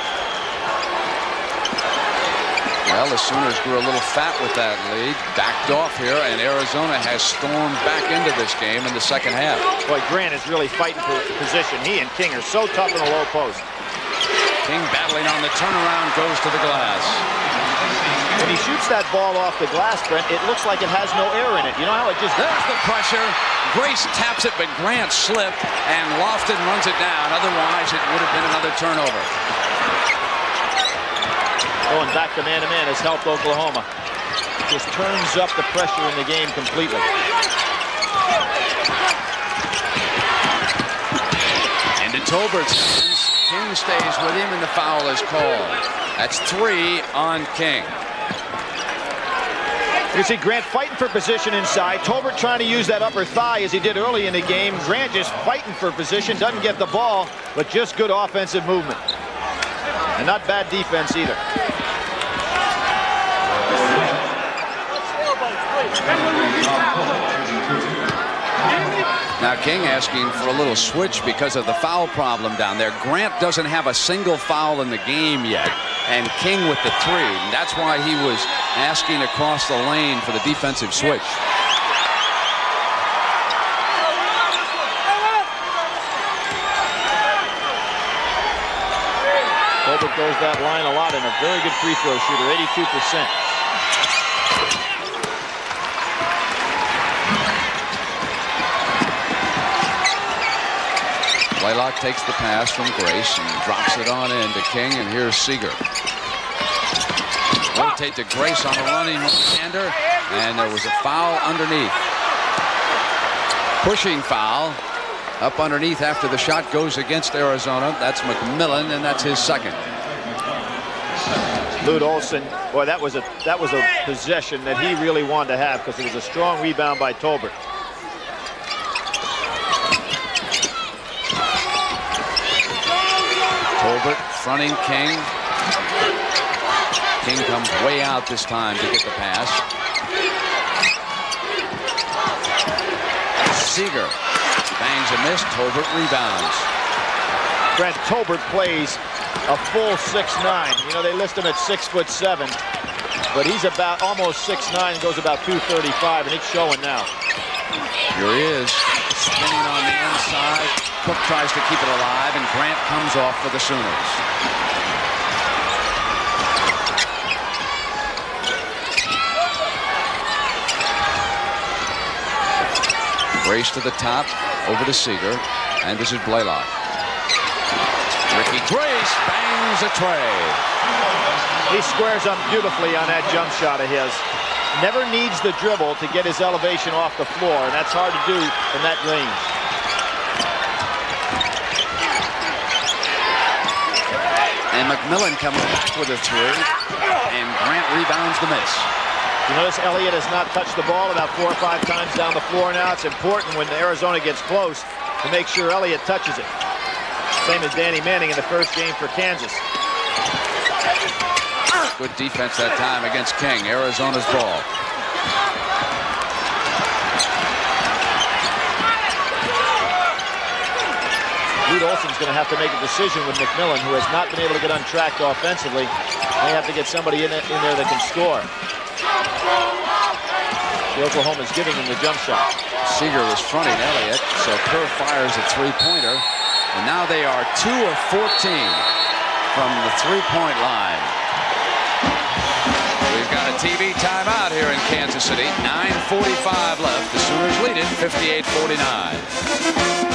Well, the Sooners grew a little fat with that lead, backed off here, and Arizona has stormed back into this game in the second half. Boy, Grant is really fighting for position. He and King are so tough in the low post. King battling on the turnaround, goes to the glass. When he shoots that ball off the glass, Brent, it looks like it has no air in it. You know how it just... There's the pressure. Grace taps it, but Grant slipped, and Lofton runs it down. Otherwise, it would have been another turnover. Going back to man-to-man has helped Oklahoma. Just turns up the pressure in the game completely. Into Tolbert's hands. King stays with him, and the foul is called. That's three on King. You see Grant fighting for position inside. Tolbert trying to use that upper thigh as he did early in the game. Grant just fighting for position, doesn't get the ball, but just good offensive movement. And not bad defense either. Now King asking for a little switch because of the foul problem down there. Grant doesn't have a single foul in the game yet, and King with the three. And that's why he was asking across the lane for the defensive switch. Tolbert goes that line a lot and a very good free throw shooter, eighty-two percent. Blaylock takes the pass from Grace and drops it on in to King, and here's Seeger. Rotate to Grace on the running hander, and there was a foul underneath. Pushing foul up underneath after the shot goes against Arizona. That's McMillan, and that's his second. Lute Olson, boy, that was a that was a possession that he really wanted to have because it was a strong rebound by Tolbert. Tolbert fronting King. King comes way out this time to get the pass. Seeger bangs a miss. Tolbert rebounds. Brent, Tolbert plays a full six nine. You know, they list him at six foot seven, but he's about almost six nine, goes about two thirty-five, and it's showing now. Here he is, spinning on the inside. Cook tries to keep it alive, and Grant comes off for the Sooners. Grace to the top, over to Seeger, and this is Blaylock. Ricky Grace bangs a tray. He squares up beautifully on that jump shot of his. Never needs the dribble to get his elevation off the floor, and that's hard to do from that range. And McMillan comes back with a three, and Grant rebounds the miss. You notice Elliott has not touched the ball about four or five times down the floor now. It's important when Arizona gets close to make sure Elliott touches it. Same as Danny Manning in the first game for Kansas. Good defense that time against King. Arizona's ball. Lute Olson's going to have to make a decision with McMillan, who has not been able to get untracked offensively. They have to get somebody in, it, in there that can score. The Oklahoma's giving him the jump shot. Seeger was fronting Elliott, so Kerr fires a three-pointer. And now they are two of fourteen from the three-point line. We've got a T V timeout here in Kansas City. nine forty-five left. The Sooners lead it fifty-eight forty-nine.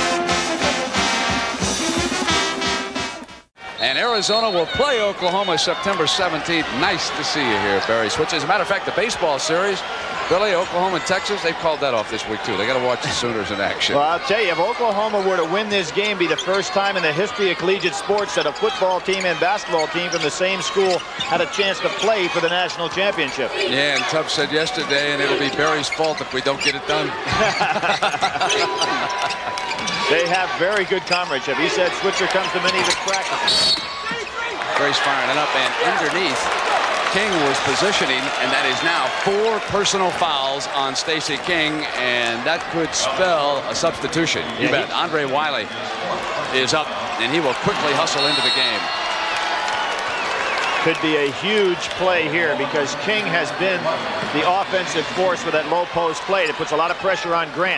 And Arizona will play Oklahoma September seventeenth. Nice to see you here, Barry Switz. As a matter of fact, the baseball series, Billy, Oklahoma, Texas, they've called that off this week, too. They got to watch the Sooners in action. Well, I'll tell you, if Oklahoma were to win this game, be the first time in the history of collegiate sports that a football team and basketball team from the same school had a chance to play for the national championship. Yeah, and Tubbs said yesterday, and it'll be Barry's fault if we don't get it done. They have very good comradeship. He said Switzer comes to many of his practices. Grace firing it up and underneath King was positioning, and that is now four personal fouls on Stacey King, and that could spell a substitution. You bet. Andre Wiley is up, and he will quickly hustle into the game. Could be a huge play here because King has been the offensive force with that low post play. It puts a lot of pressure on Grant.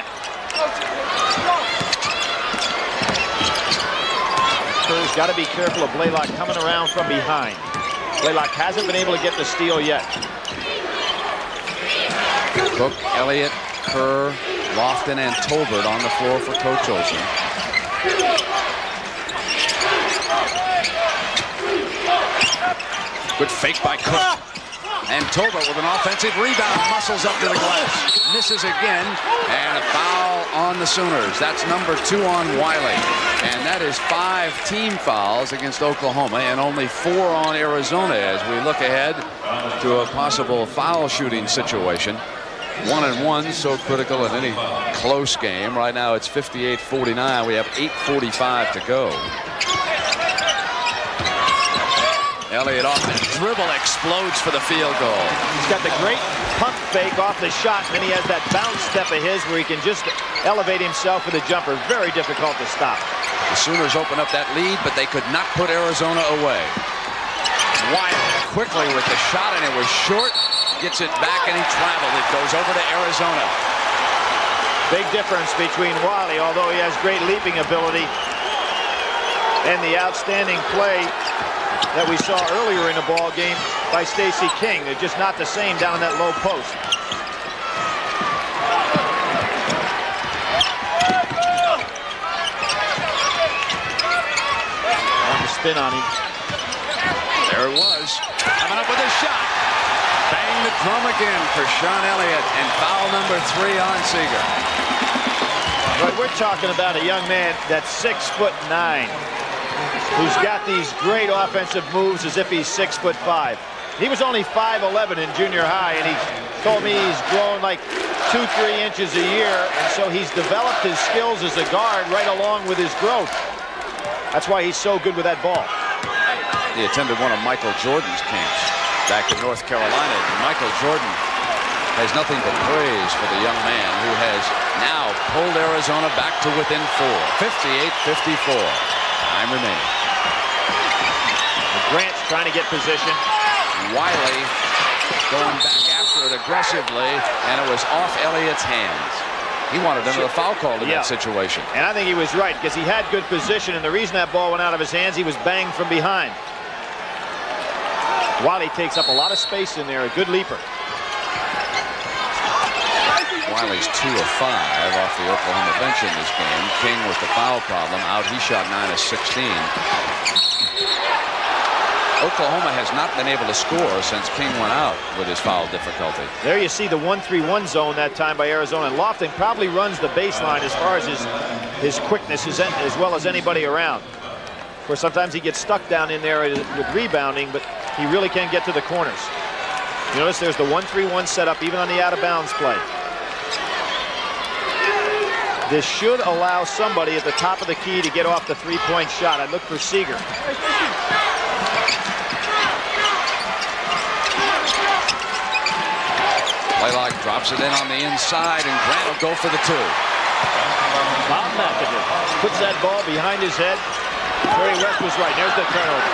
Kerr's got to be careful of Blaylock coming around from behind. Blaylock hasn't been able to get the steal yet. Cook, Elliott, Kerr, Lofton, and Tolbert on the floor for Coach Olson. Good fake by Cook. And Tolbert with an offensive rebound, muscles up to the glass. Misses again, and a foul on the Sooners. That's number two on Wiley. And that is five team fouls against Oklahoma and only four on Arizona as we look ahead to a possible foul shooting situation. One and one, so critical in any close game. Right now it's fifty-eight forty-nine. We have eight forty-five to go. Elliott off the dribble, explodes for the field goal. He's got the great pump fake off the shot, and then he has that bounce step of his where he can just elevate himself with a jumper. Very difficult to stop. The Sooners open up that lead, but they could not put Arizona away. Wiley quickly with the shot, and it was short. Gets it back, and he traveled. It goes over to Arizona. Big difference between Wiley, although he has great leaping ability, and the outstanding play that we saw earlier in the ball game by Stacey King. They're just not the same down in that low post. On the spin on him. There it was. Coming up with a shot. Bang the drum again for Sean Elliott, and foul number three on Seeger. But we're talking about a young man that's six foot nine. Who's got these great offensive moves as if he's six foot five. He was only five eleven in junior high, and he told me he's grown like two, three inches a year, and so he's developed his skills as a guard right along with his growth. That's why he's so good with that ball. He attended one of Michael Jordan's camps back in North Carolina. And Michael Jordan has nothing but praise for the young man who has now pulled Arizona back to within four. fifty-eight fifty-four. Time remaining. Grant's trying to get position. Wiley going back after it aggressively, and it was off Elliott's hands. He wanted another foul call in yeah. that situation. And I think he was right because he had good position, and the reason that ball went out of his hands, he was banged from behind. Wiley takes up a lot of space in there, a good leaper. Wiley's two of five off the Oklahoma bench in this game. King with the foul problem out. He shot nine of sixteen. Oklahoma has not been able to score since King went out with his foul difficulty. There you see the one three one zone that time by Arizona. And Lofton probably runs the baseline as far as his, his quickness is, as well as anybody around. Of course, sometimes he gets stuck down in there with rebounding, but he really can get to the corners. You notice there's the one three one setup even on the out-of-bounds play. This should allow somebody at the top of the key to get off the three-point shot. I look for Seeger. Blaylock drops it in on the inside, and Grant will go for the two. Bob McAdoo puts that ball behind his head. Terry West was right. There's the turnover.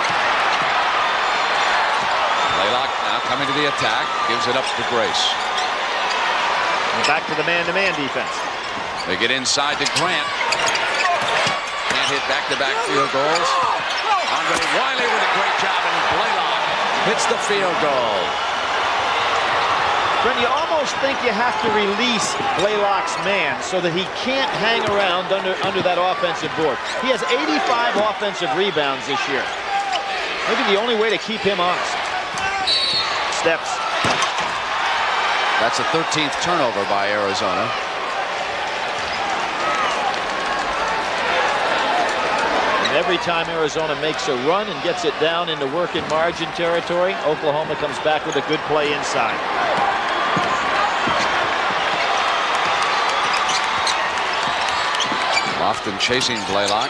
Blaylock now coming to the attack. Gives it up to Grace. And back to the man-to-man defense. They get inside to Grant. Can't hit back-to-back field goals. Andre Wiley with a great job, and Blaylock hits the field goal. Brent, you almost think you have to release Blaylock's man so that he can't hang around under, under that offensive board. He has eighty-five offensive rebounds this year. Maybe the only way to keep him honest. Steps. That's the thirteenth turnover by Arizona. And every time Arizona makes a run and gets it down into working margin territory, Oklahoma comes back with a good play inside. Lofton chasing Blaylock.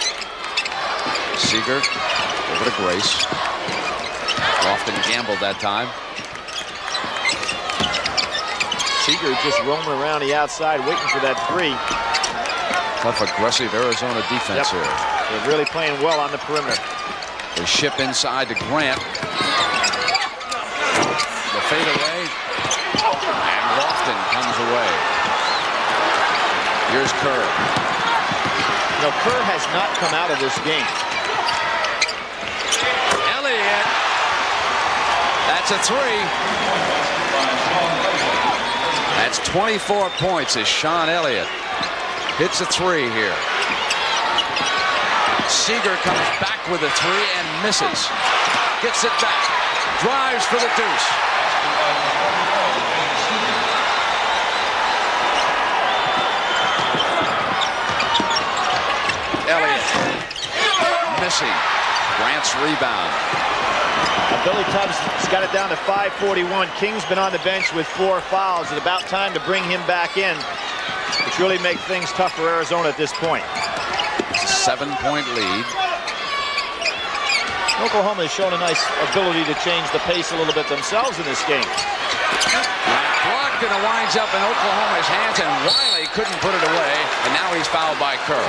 Seeger over to Grace. Lofton gambled that time. Seeger just roaming around the outside waiting for that three. Tough, aggressive Arizona defense Yep. here. They're really playing well on the perimeter. They ship inside to Grant. The fade away. And Lofton comes away. Here's Kerr. No, Kerr has not come out of this game. Elliott. That's a three. That's twenty-four points as Sean Elliott hits a three here. Seeger comes back with a three and misses. Gets it back. Drives for the deuce. Elliott missing. Grant's rebound. Now, Billy Tubbs has got it down to five forty-one. King's been on the bench with four fouls. It's about time to bring him back in, which really makes things tough for Arizona at this point. It's a seven-point lead. Oklahoma has shown a nice ability to change the pace a little bit themselves in this game. Blocked, and it winds up in Oklahoma's hands, and Wiley couldn't put it away, and now he's fouled by Kerr.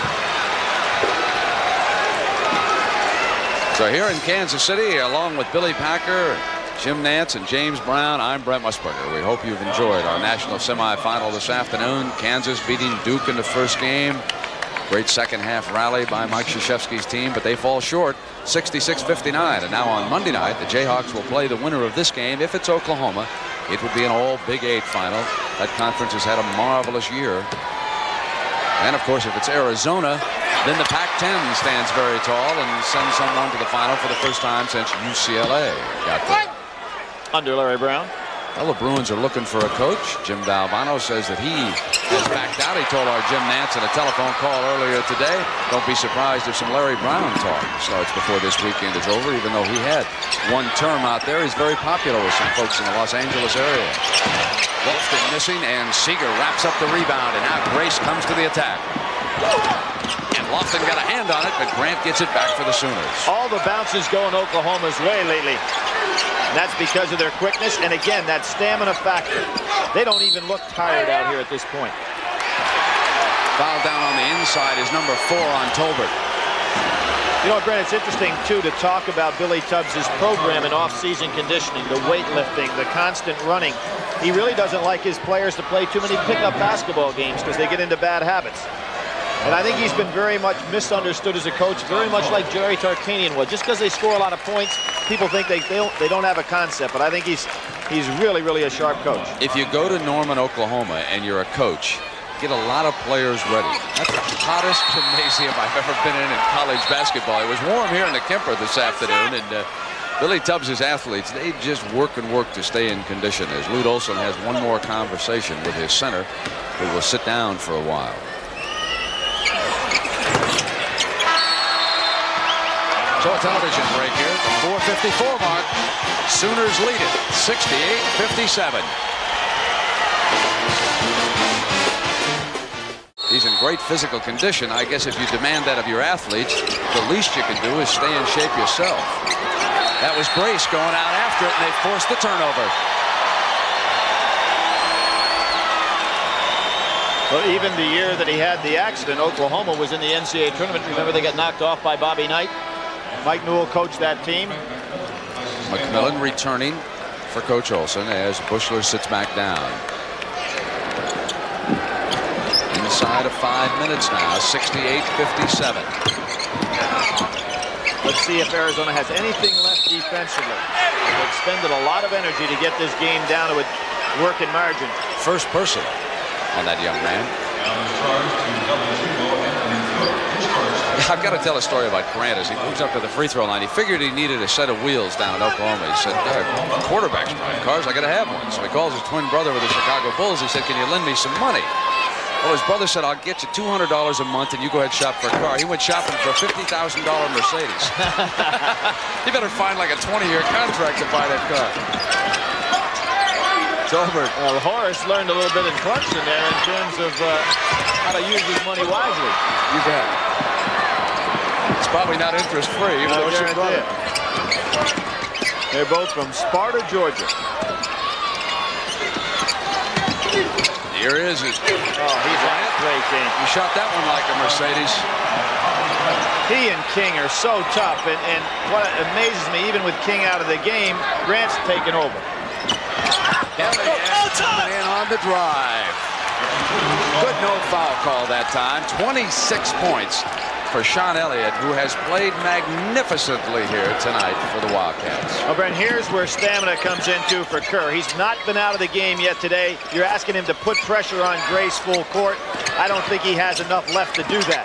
So here in Kansas City, along with Billy Packer, Jim Nance, and James Brown, I'm Brent Musburger. We hope you've enjoyed our national semifinal this afternoon. Kansas beating Duke in the first game. Great second half rally by Mike Krzyzewski's team, but they fall short, sixty-six fifty-nine. And now on Monday night, the Jayhawks will play the winner of this game. If it's Oklahoma, it would be an all Big Eight final. That conference has had a marvelous year. And of course, if it's Arizona, then the Pac ten stands very tall and sends someone to the final for the first time since U C L A got there. Under Larry Brown. Well, the Bruins are looking for a coach. Jim Valvano says that he has backed out. He told our Jim Nance in a telephone call earlier today, don't be surprised if some Larry Brown talk starts before this weekend is over, even though he had one term out there. He's very popular with some folks in the Los Angeles area. Lofton missing, and Seeger wraps up the rebound, and now Grace comes to the attack. And Lofton got a hand on it, but Grant gets it back for the Sooners. All the bounces going Oklahoma's way lately. And that's because of their quickness, and again, that stamina factor. They don't even look tired out here at this point. Foul down on the inside is number four on Tolbert. You know what, Brent, it's interesting, too, to talk about Billy Tubbs' program in off-season conditioning, the weightlifting, the constant running. He really doesn't like his players to play too many pickup basketball games because they get into bad habits. And I think he's been very much misunderstood as a coach, very much like Jerry Tarkanian was. Just because they score a lot of points, people think they, they, don't, they don't have a concept. But I think he's, he's really, really a sharp coach. If you go to Norman, Oklahoma, and you're a coach, get a lot of players ready. That's the hottest gymnasium I've ever been in in college basketball. It was warm here in the Kemper this afternoon, and uh, Billy Tubbs' athletes, they just work and work to stay in condition, as Lute Olson has one more conversation with his center, who will sit down for a while. So a television break here at the four fifty-four mark. Sooners lead it, sixty-eight fifty-seven. He's in great physical condition. I guess if you demand that of your athletes, the least you can do is stay in shape yourself. That was Grace going out after it, and they forced the turnover. Well, even the year that he had the accident, Oklahoma was in the N C double A tournament. Remember, they got knocked off by Bobby Knight? Mike Newell coached that team. McMillan returning for Coach Olson as Bushler sits back down. Inside of five minutes now, sixty-eight fifty-seven. Let's see if Arizona has anything left defensively. They've expended a lot of energy to get this game down to a working margin. First person on that young man. I've got to tell a story about Grant as he moves up to the free throw line. He figured he needed a set of wheels down in Oklahoma. He said, quarterbacks drive cars, I got to have one. So he calls his twin brother with the Chicago Bulls. He said, can you lend me some money? Well, his brother said, I'll get you two hundred dollars a month and you go ahead and shop for a car. He went shopping for a fifty thousand dollar Mercedes. He better find like a twenty year contract to buy that car. Tolbert. Well, Horace learned a little bit in Clemson there in terms of uh, how to use his money wisely. You bet. It's probably not interest-free, even though it's your brother. They're both from Sparta, Georgia. Here is it. Oh, he's on a great game. He shot that one like a Mercedes. He and King are so tough, and, and what amazes me, even with King out of the game, Grant's taken over. Elliott coming in on the drive. Good no foul call that time. twenty-six points for Sean Elliott, who has played magnificently here tonight for the Wildcats. Well, Brent, here's where stamina comes into for Kerr. He's not been out of the game yet today. You're asking him to put pressure on Grace full court. I don't think he has enough left to do that.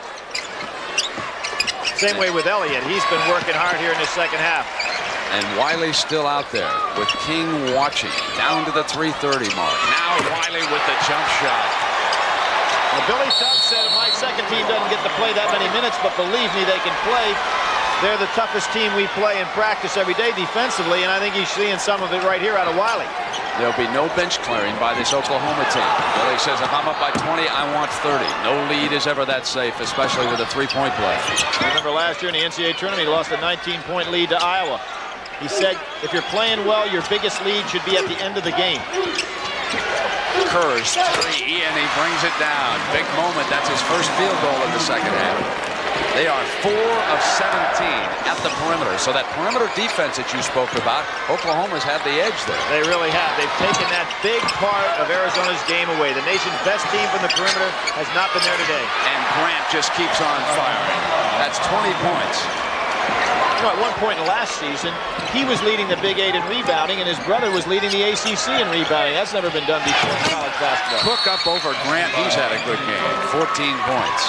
Same way with Elliott. He's been working hard here in the second half. And Wiley's still out there with King watching down to the three thirty mark. Now Wiley with the jump shot. Well, Billy Tubbs said if my second team doesn't get to play that many minutes, but believe me, they can play. They're the toughest team we play in practice every day defensively, and I think he's seeing some of it right here out of Wiley. There'll be no bench clearing by this Oklahoma team. Billy says if I'm up by twenty, I want thirty. No lead is ever that safe, especially with a three-point play. Remember last year in the N C double A tournament, he lost a nineteen point lead to Iowa. He said if you're playing well, your biggest lead should be at the end of the game. Kerr's three, and he brings it down. Big moment. That's his first field goal of the second half. They are four of seventeen at the perimeter. So that perimeter defense that you spoke about, Oklahoma's had the edge there. They really have. They've taken that big part of Arizona's game away. The nation's best team from the perimeter has not been there today. And Grant just keeps on firing. That's twenty points. You know, at one point in last season, he was leading the Big Eight in rebounding, and his brother was leading the A C C in rebounding. That's never been done before in college basketball. Cook up over Grant. He's had a good game. fourteen points.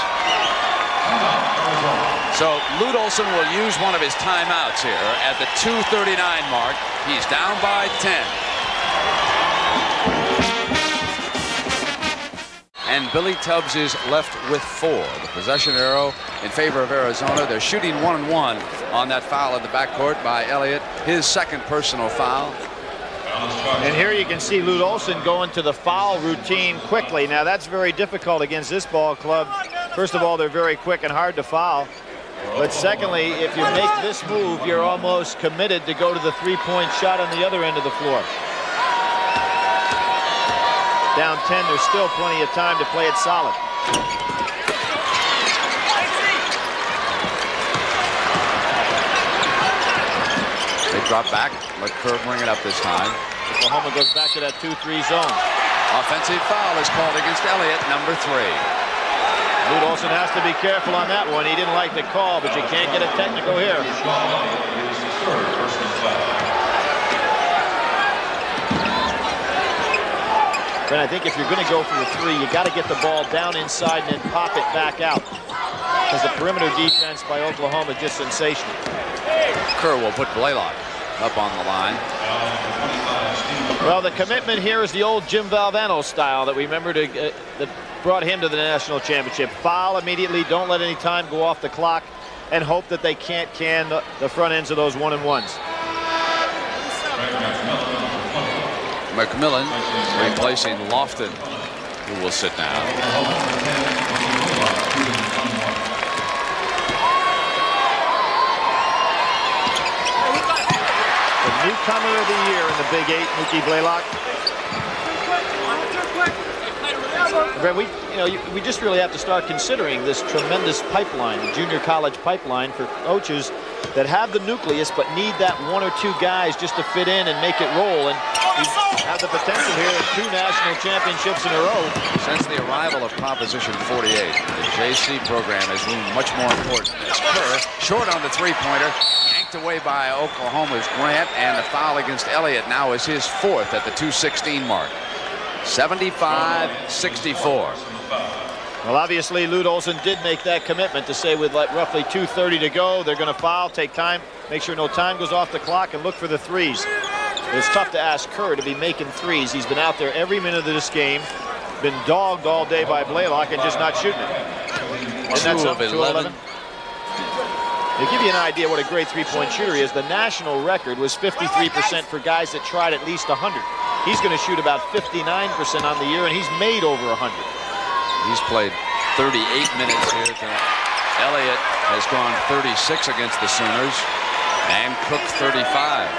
So Lute Olson will use one of his timeouts here at the two thirty-nine mark. He's down by ten. And Billy Tubbs is left with four. The possession arrow in favor of Arizona. They're shooting one and one on that foul in the backcourt by Elliott. His second personal foul. And here you can see Lute Olson going to the foul routine quickly. Now that's very difficult against this ball club. First of all, they're very quick and hard to foul. But secondly, if you make this move, you're almost committed to go to the three-point shot on the other end of the floor. Down ten, there's still plenty of time to play it solid. They drop back, let Kerr bring it up this time. Oklahoma goes back to that two three zone. Offensive foul is called against Elliott, number three. Lute Olson has to be careful on that one. He didn't like the call, but you can't get a technical here. But I think if you're going to go for the three, you got to get the ball down inside and then pop it back out. Because the perimeter defense by Oklahoma is just sensational. Kerr will put Blaylock up on the line. Well, the commitment here is the old Jim Valvano style that we remember to, uh, that brought him to the national championship. Foul immediately, don't let any time go off the clock, and hope that they can't can the, the front ends of those one and ones. McMillan replacing Lofton, who will sit down. The newcomer of the year in the Big Eight, Mookie Blaylock. We, you know, we just really have to start considering this tremendous pipeline, the junior college pipeline for coaches that have the nucleus but need that one or two guys just to fit in and make it roll. And we have the potential here of two national championships in a row. Since the arrival of Proposition forty-eight, the J C program has loomed much more important. Kerr, short on the three-pointer, yanked away by Oklahoma's Grant, and the foul against Elliott now is his fourth at the two sixteen mark. seventy-five sixty-four. Well, obviously, Lute Olson did make that commitment to say with like roughly two thirty to go, they're going to foul, take time, make sure no time goes off the clock, and look for the threes. It's tough to ask Kerr to be making threes. He's been out there every minute of this game, been dogged all day by Blaylock, and just not shooting it. And that's up to eleven. To give you an idea what a great three-point shooter he is, the national record was fifty-three percent for guys that tried at least one hundred. He's going to shoot about fifty-nine percent on the year, and he's made over one hundred. He's played thirty-eight minutes here tonight. Elliott has gone thirty-six against the Sooners, and Cook thirty-five.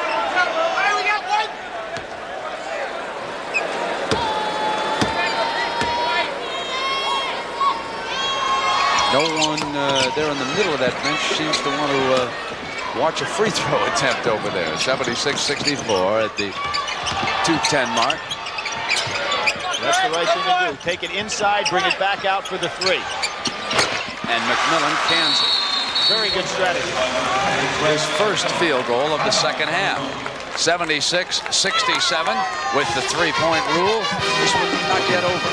No one uh, there in the middle of that bench seems to want to uh, watch a free throw attempt over there. seventy-six sixty-four at the two ten mark. That's the right thing to do. Take it inside, bring it back out for the three. And McMillan cans it. Very good strategy. His first field goal of the second half. seventy-six sixty-seven with the three-point rule. This one not yet over.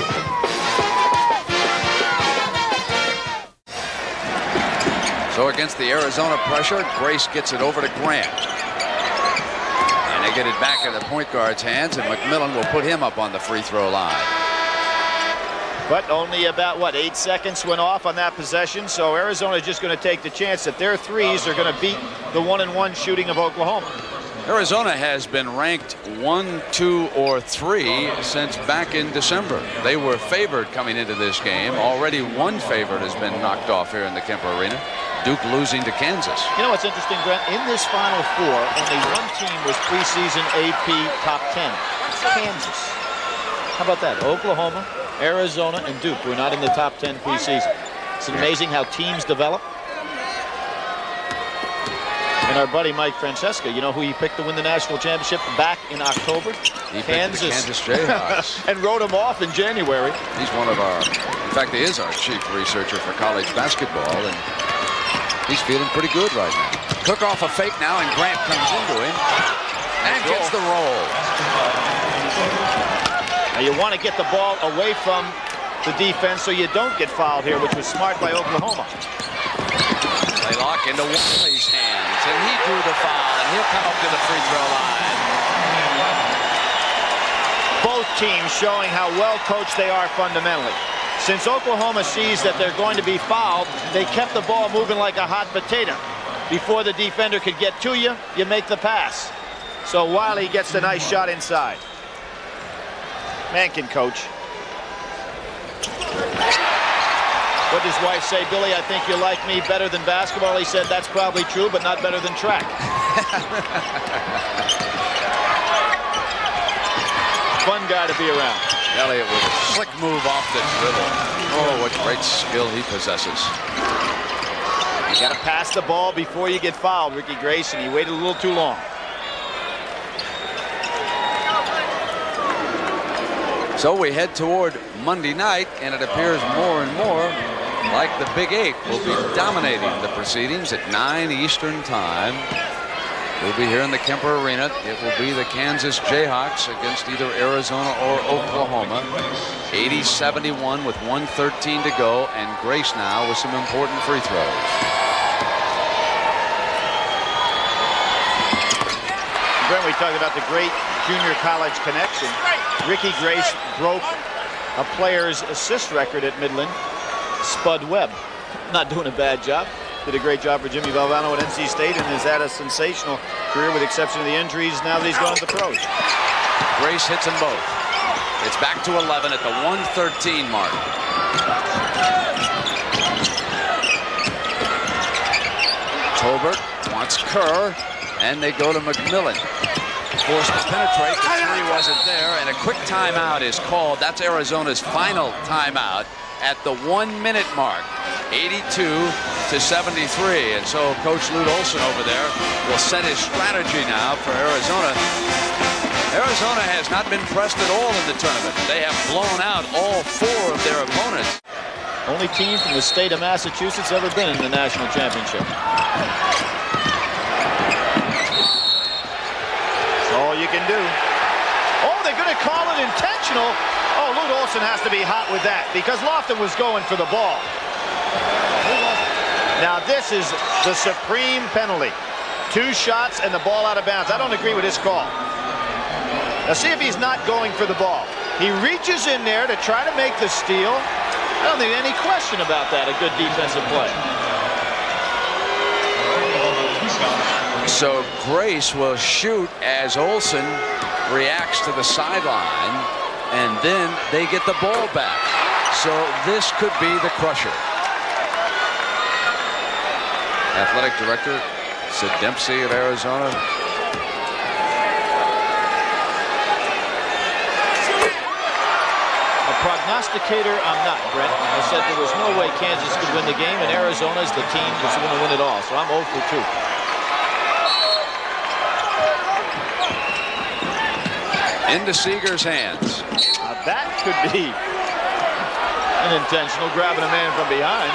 So against the Arizona pressure, Grace gets it over to Grant. And they get it back in the point guard's hands, and McMillan will put him up on the free throw line. But only about, what, eight seconds went off on that possession, so Arizona is just going to take the chance that their threes are going to beat the one-and-one shooting of Oklahoma. Arizona has been ranked one, two, or three since back in December. They were favored coming into this game. Already one favorite has been knocked off here in the Kemper Arena. Duke losing to Kansas. You know what's interesting, Brent? In this Final Four, only one team was preseason A P top ten. Kansas. How about that? Oklahoma, Arizona, and Duke were not in the top ten preseason. It's amazing how teams develop. And our buddy Mike Francesca, you know who he picked to win the national championship back in October? He Kansas. picked the Kansas Jayhawks. And wrote him off in January. He's one of our, in fact, he is our chief researcher for college basketball, and he's feeling pretty good right now. Cook off a fake now, and Grant comes into him and gets the roll. Now you want to get the ball away from the defense so you don't get fouled here, which was smart by Oklahoma. They lock into Wiley's hands, and he drew the foul, and he'll come up to the free throw line. Both teams showing how well coached they are fundamentally. Since Oklahoma sees that they're going to be fouled, they kept the ball moving like a hot potato. Before the defender could get to you, you make the pass. So Wiley gets the nice shot inside. Man can coach. What does his wife say, Billy? I think you like me better than basketball. He said that's probably true, but not better than track. Fun guy to be around. Elliott with a slick move off the dribble. Oh, what great skill he possesses. You got to pass the ball before you get fouled, Ricky Grace, and he waited a little too long. So we head toward Monday night, and it appears more and more like the Big Eight will be dominating the proceedings at nine Eastern time. We'll be here in the Kemper Arena. It will be the Kansas Jayhawks against either Arizona or Oklahoma. eighty seventy-one with one thirteen to go, and Grace now with some important free throws. Brent, we talked about the great junior college connection. Ricky Grace broke a player's assist record at Midland. Spud Webb, not doing a bad job. Did a great job for Jimmy Valvano at N C State and has had a sensational career with the exception of the injuries now that he's gone to the pros. Grace hits them both. It's back to eleven at the one thirteen mark. Tolbert wants Kerr, and they go to McMillan. Forced to penetrate, the three wasn't there, and a quick timeout is called. That's Arizona's final timeout at the one-minute mark, eighty-two to seventy-three. And so Coach Lute Olson over there will set his strategy now for Arizona. Arizona has not been pressed at all in the tournament. They have blown out all four of their opponents. Only team from the state of Massachusetts ever been in the national championship. All you can do. Oh, they're going to call it intentional. Oh, Lute Olson has to be hot with that because Lofton was going for the ball. Now this is the supreme penalty. Two shots and the ball out of bounds. I don't agree with this call. Now see if he's not going for the ball. He reaches in there to try to make the steal. I don't think any question about that. A good defensive play. So Grace will shoot as Olson reacts to the sideline, and then they get the ball back. So this could be the crusher. Athletic director Sid Dempsey of Arizona. A prognosticator, I'm not, Brent. I said there was no way Kansas could win the game, and Arizona is the team that's going to win it all. So I'm oh for two. Into Seeger's hands. Now that could be unintentional, grabbing a man from behind.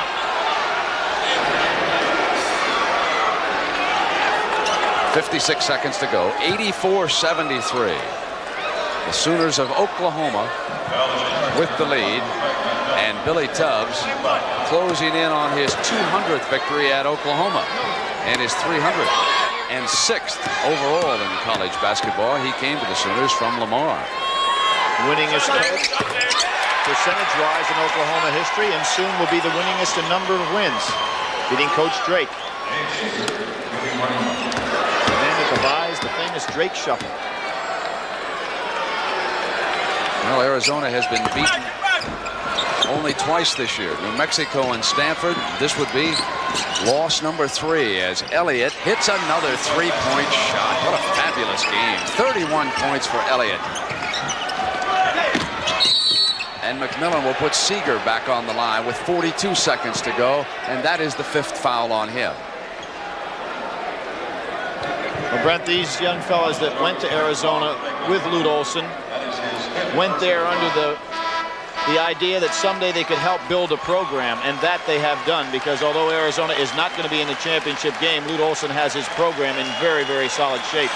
fifty-six seconds to go. eighty-four seventy-three. The Sooners of Oklahoma with the lead, and Billy Tubbs closing in on his two hundredth victory at Oklahoma and his three hundred sixth overall in college basketball. He came to the Sooners from Lamar. Winningest coach percentage-wise in Oklahoma history, and soon will be the winningest in number of wins, beating Coach Drake. And then it devised the famous Drake Shuffle. Well, Arizona has been beaten only twice this year. New Mexico and Stanford. This would be loss number three as Elliott hits another three-point shot. What a fabulous game. thirty-one points for Elliott. And McMillan will put Seeger back on the line with forty-two seconds to go, and that is the fifth foul on him. Well, Brent, these young fellas that went to Arizona with Lute Olson went there under the the idea that someday they could help build a program, and that they have done, because although Arizona is not going to be in the championship game, Lute Olson has his program in very, very solid shape.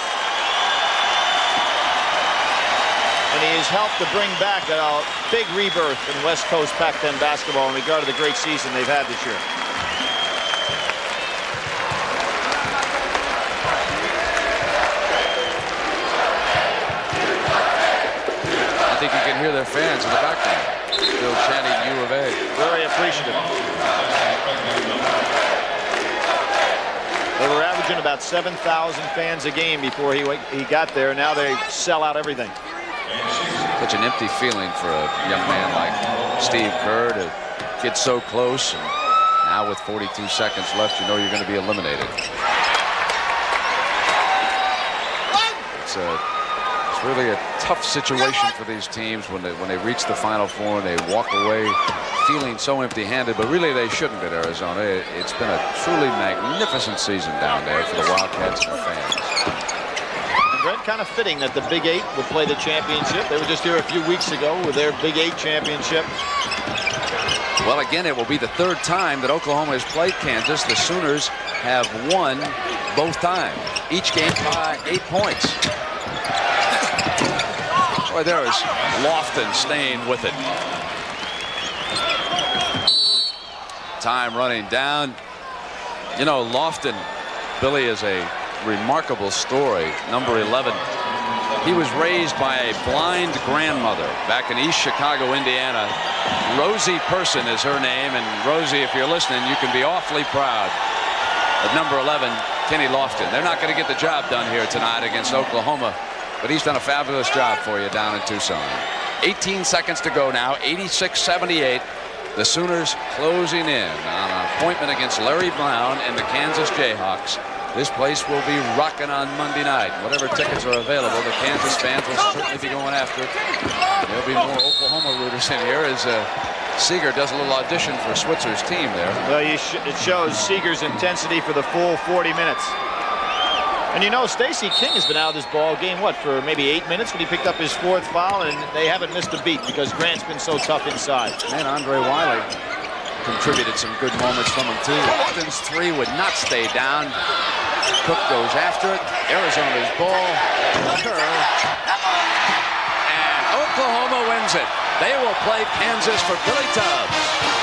And he has helped to bring back a big rebirth in West Coast Pac ten basketball in regard to the great season they've had this year. I think you can hear their fans in the background still chanting U of A. Very appreciative. They were averaging about seven thousand fans a game before he he got there. Now they sell out everything. Such an empty feeling for a young man like Steve Kerr to get so close, and now with forty-two seconds left, you know you're going to be eliminated. It's a It's really a tough situation for these teams when they when they reach the Final Four and they walk away feeling so empty-handed. But really, they shouldn't at Arizona. It, it's been a truly magnificent season down there for the Wildcats and their fans. And Brent, kind of fitting that the Big Eight will play the championship. They were just here a few weeks ago with their Big Eight championship. Well, again, it will be the third time that Oklahoma has played Kansas. The Sooners have won both times, each game by eight points. Boy, there is Lofton staying with it. Time running down. You know, Lofton, Billy, is a remarkable story. Number eleven. He was raised by a blind grandmother back in East Chicago, Indiana. Rosie Person is her name. And Rosie, if you're listening, you can be awfully proud of number eleven, Kenny Lofton. They're not going to get the job done here tonight against Oklahoma, but he's done a fabulous job for you down in Tucson. eighteen seconds to go now, eighty-six seventy-eight. The Sooners closing in on an appointment against Larry Brown and the Kansas Jayhawks. This place will be rocking on Monday night. Whatever tickets are available, the Kansas fans will certainly be going after it. There'll be more Oklahoma rooters in here as uh, Seeger does a little audition for Switzer's team there. Well, you sh it shows Seeger's intensity for the full forty minutes. And you know, Stacey King has been out of this ball game, what, for maybe eight minutes when he picked up his fourth foul, and they haven't missed a beat because Grant's been so tough inside. And Andre Wiley contributed some good moments from him, too. Lofton's three would not stay down. Cook goes after it. Arizona's ball. Kerr. And Oklahoma wins it. They will play Kansas for Billy Tubbs.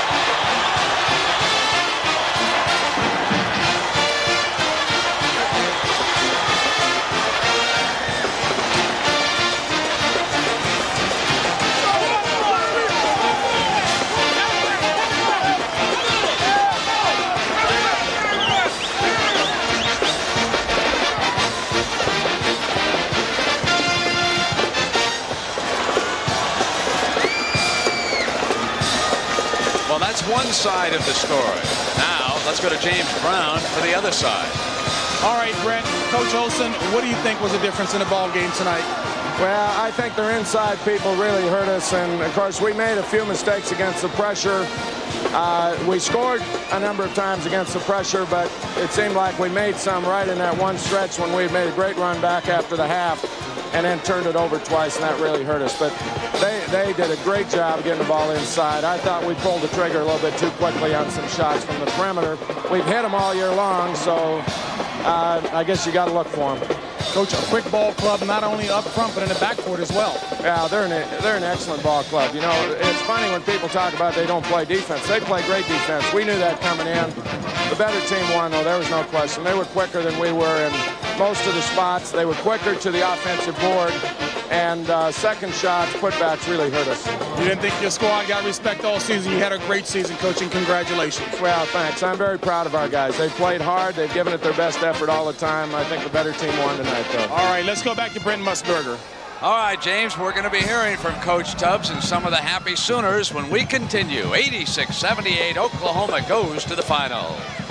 Well, that's one side of the story. Now, let's go to James Brown for the other side. All right, Brent. Coach Olson, what do you think was the difference in the ball game tonight? Well, I think their inside people really hurt us, and of course we made a few mistakes against the pressure. Uh, we scored a number of times against the pressure, but it seemed like we made some right in that one stretch when we had made a great run back after the half and then turned it over twice, and that really hurt us. But they, they did a great job getting the ball inside. I thought we pulled the trigger a little bit too quickly on some shots from the perimeter. We've hit them all year long, so uh, I guess you got to look for them. Coach, a quick ball club, not only up front, but in the backcourt as well. Yeah, they're an, they're an excellent ball club. You know, it's funny when people talk about they don't play defense. They play great defense. We knew that coming in. The better team won, though. There was no question. They were quicker than we were in most of the spots. They were quicker to the offensive board. And uh, second shots, putbacks really hurt us. You didn't think your squad got respect all season. You had a great season, Coach, and congratulations. Well, thanks. I'm very proud of our guys. They played hard. They've given it their best effort all the time. I think the better team won tonight, though. All right, let's go back to Brent Musburger. All right, James, we're going to be hearing from Coach Tubbs and some of the happy Sooners when we continue. eighty-six seventy-eight, Oklahoma goes to the final.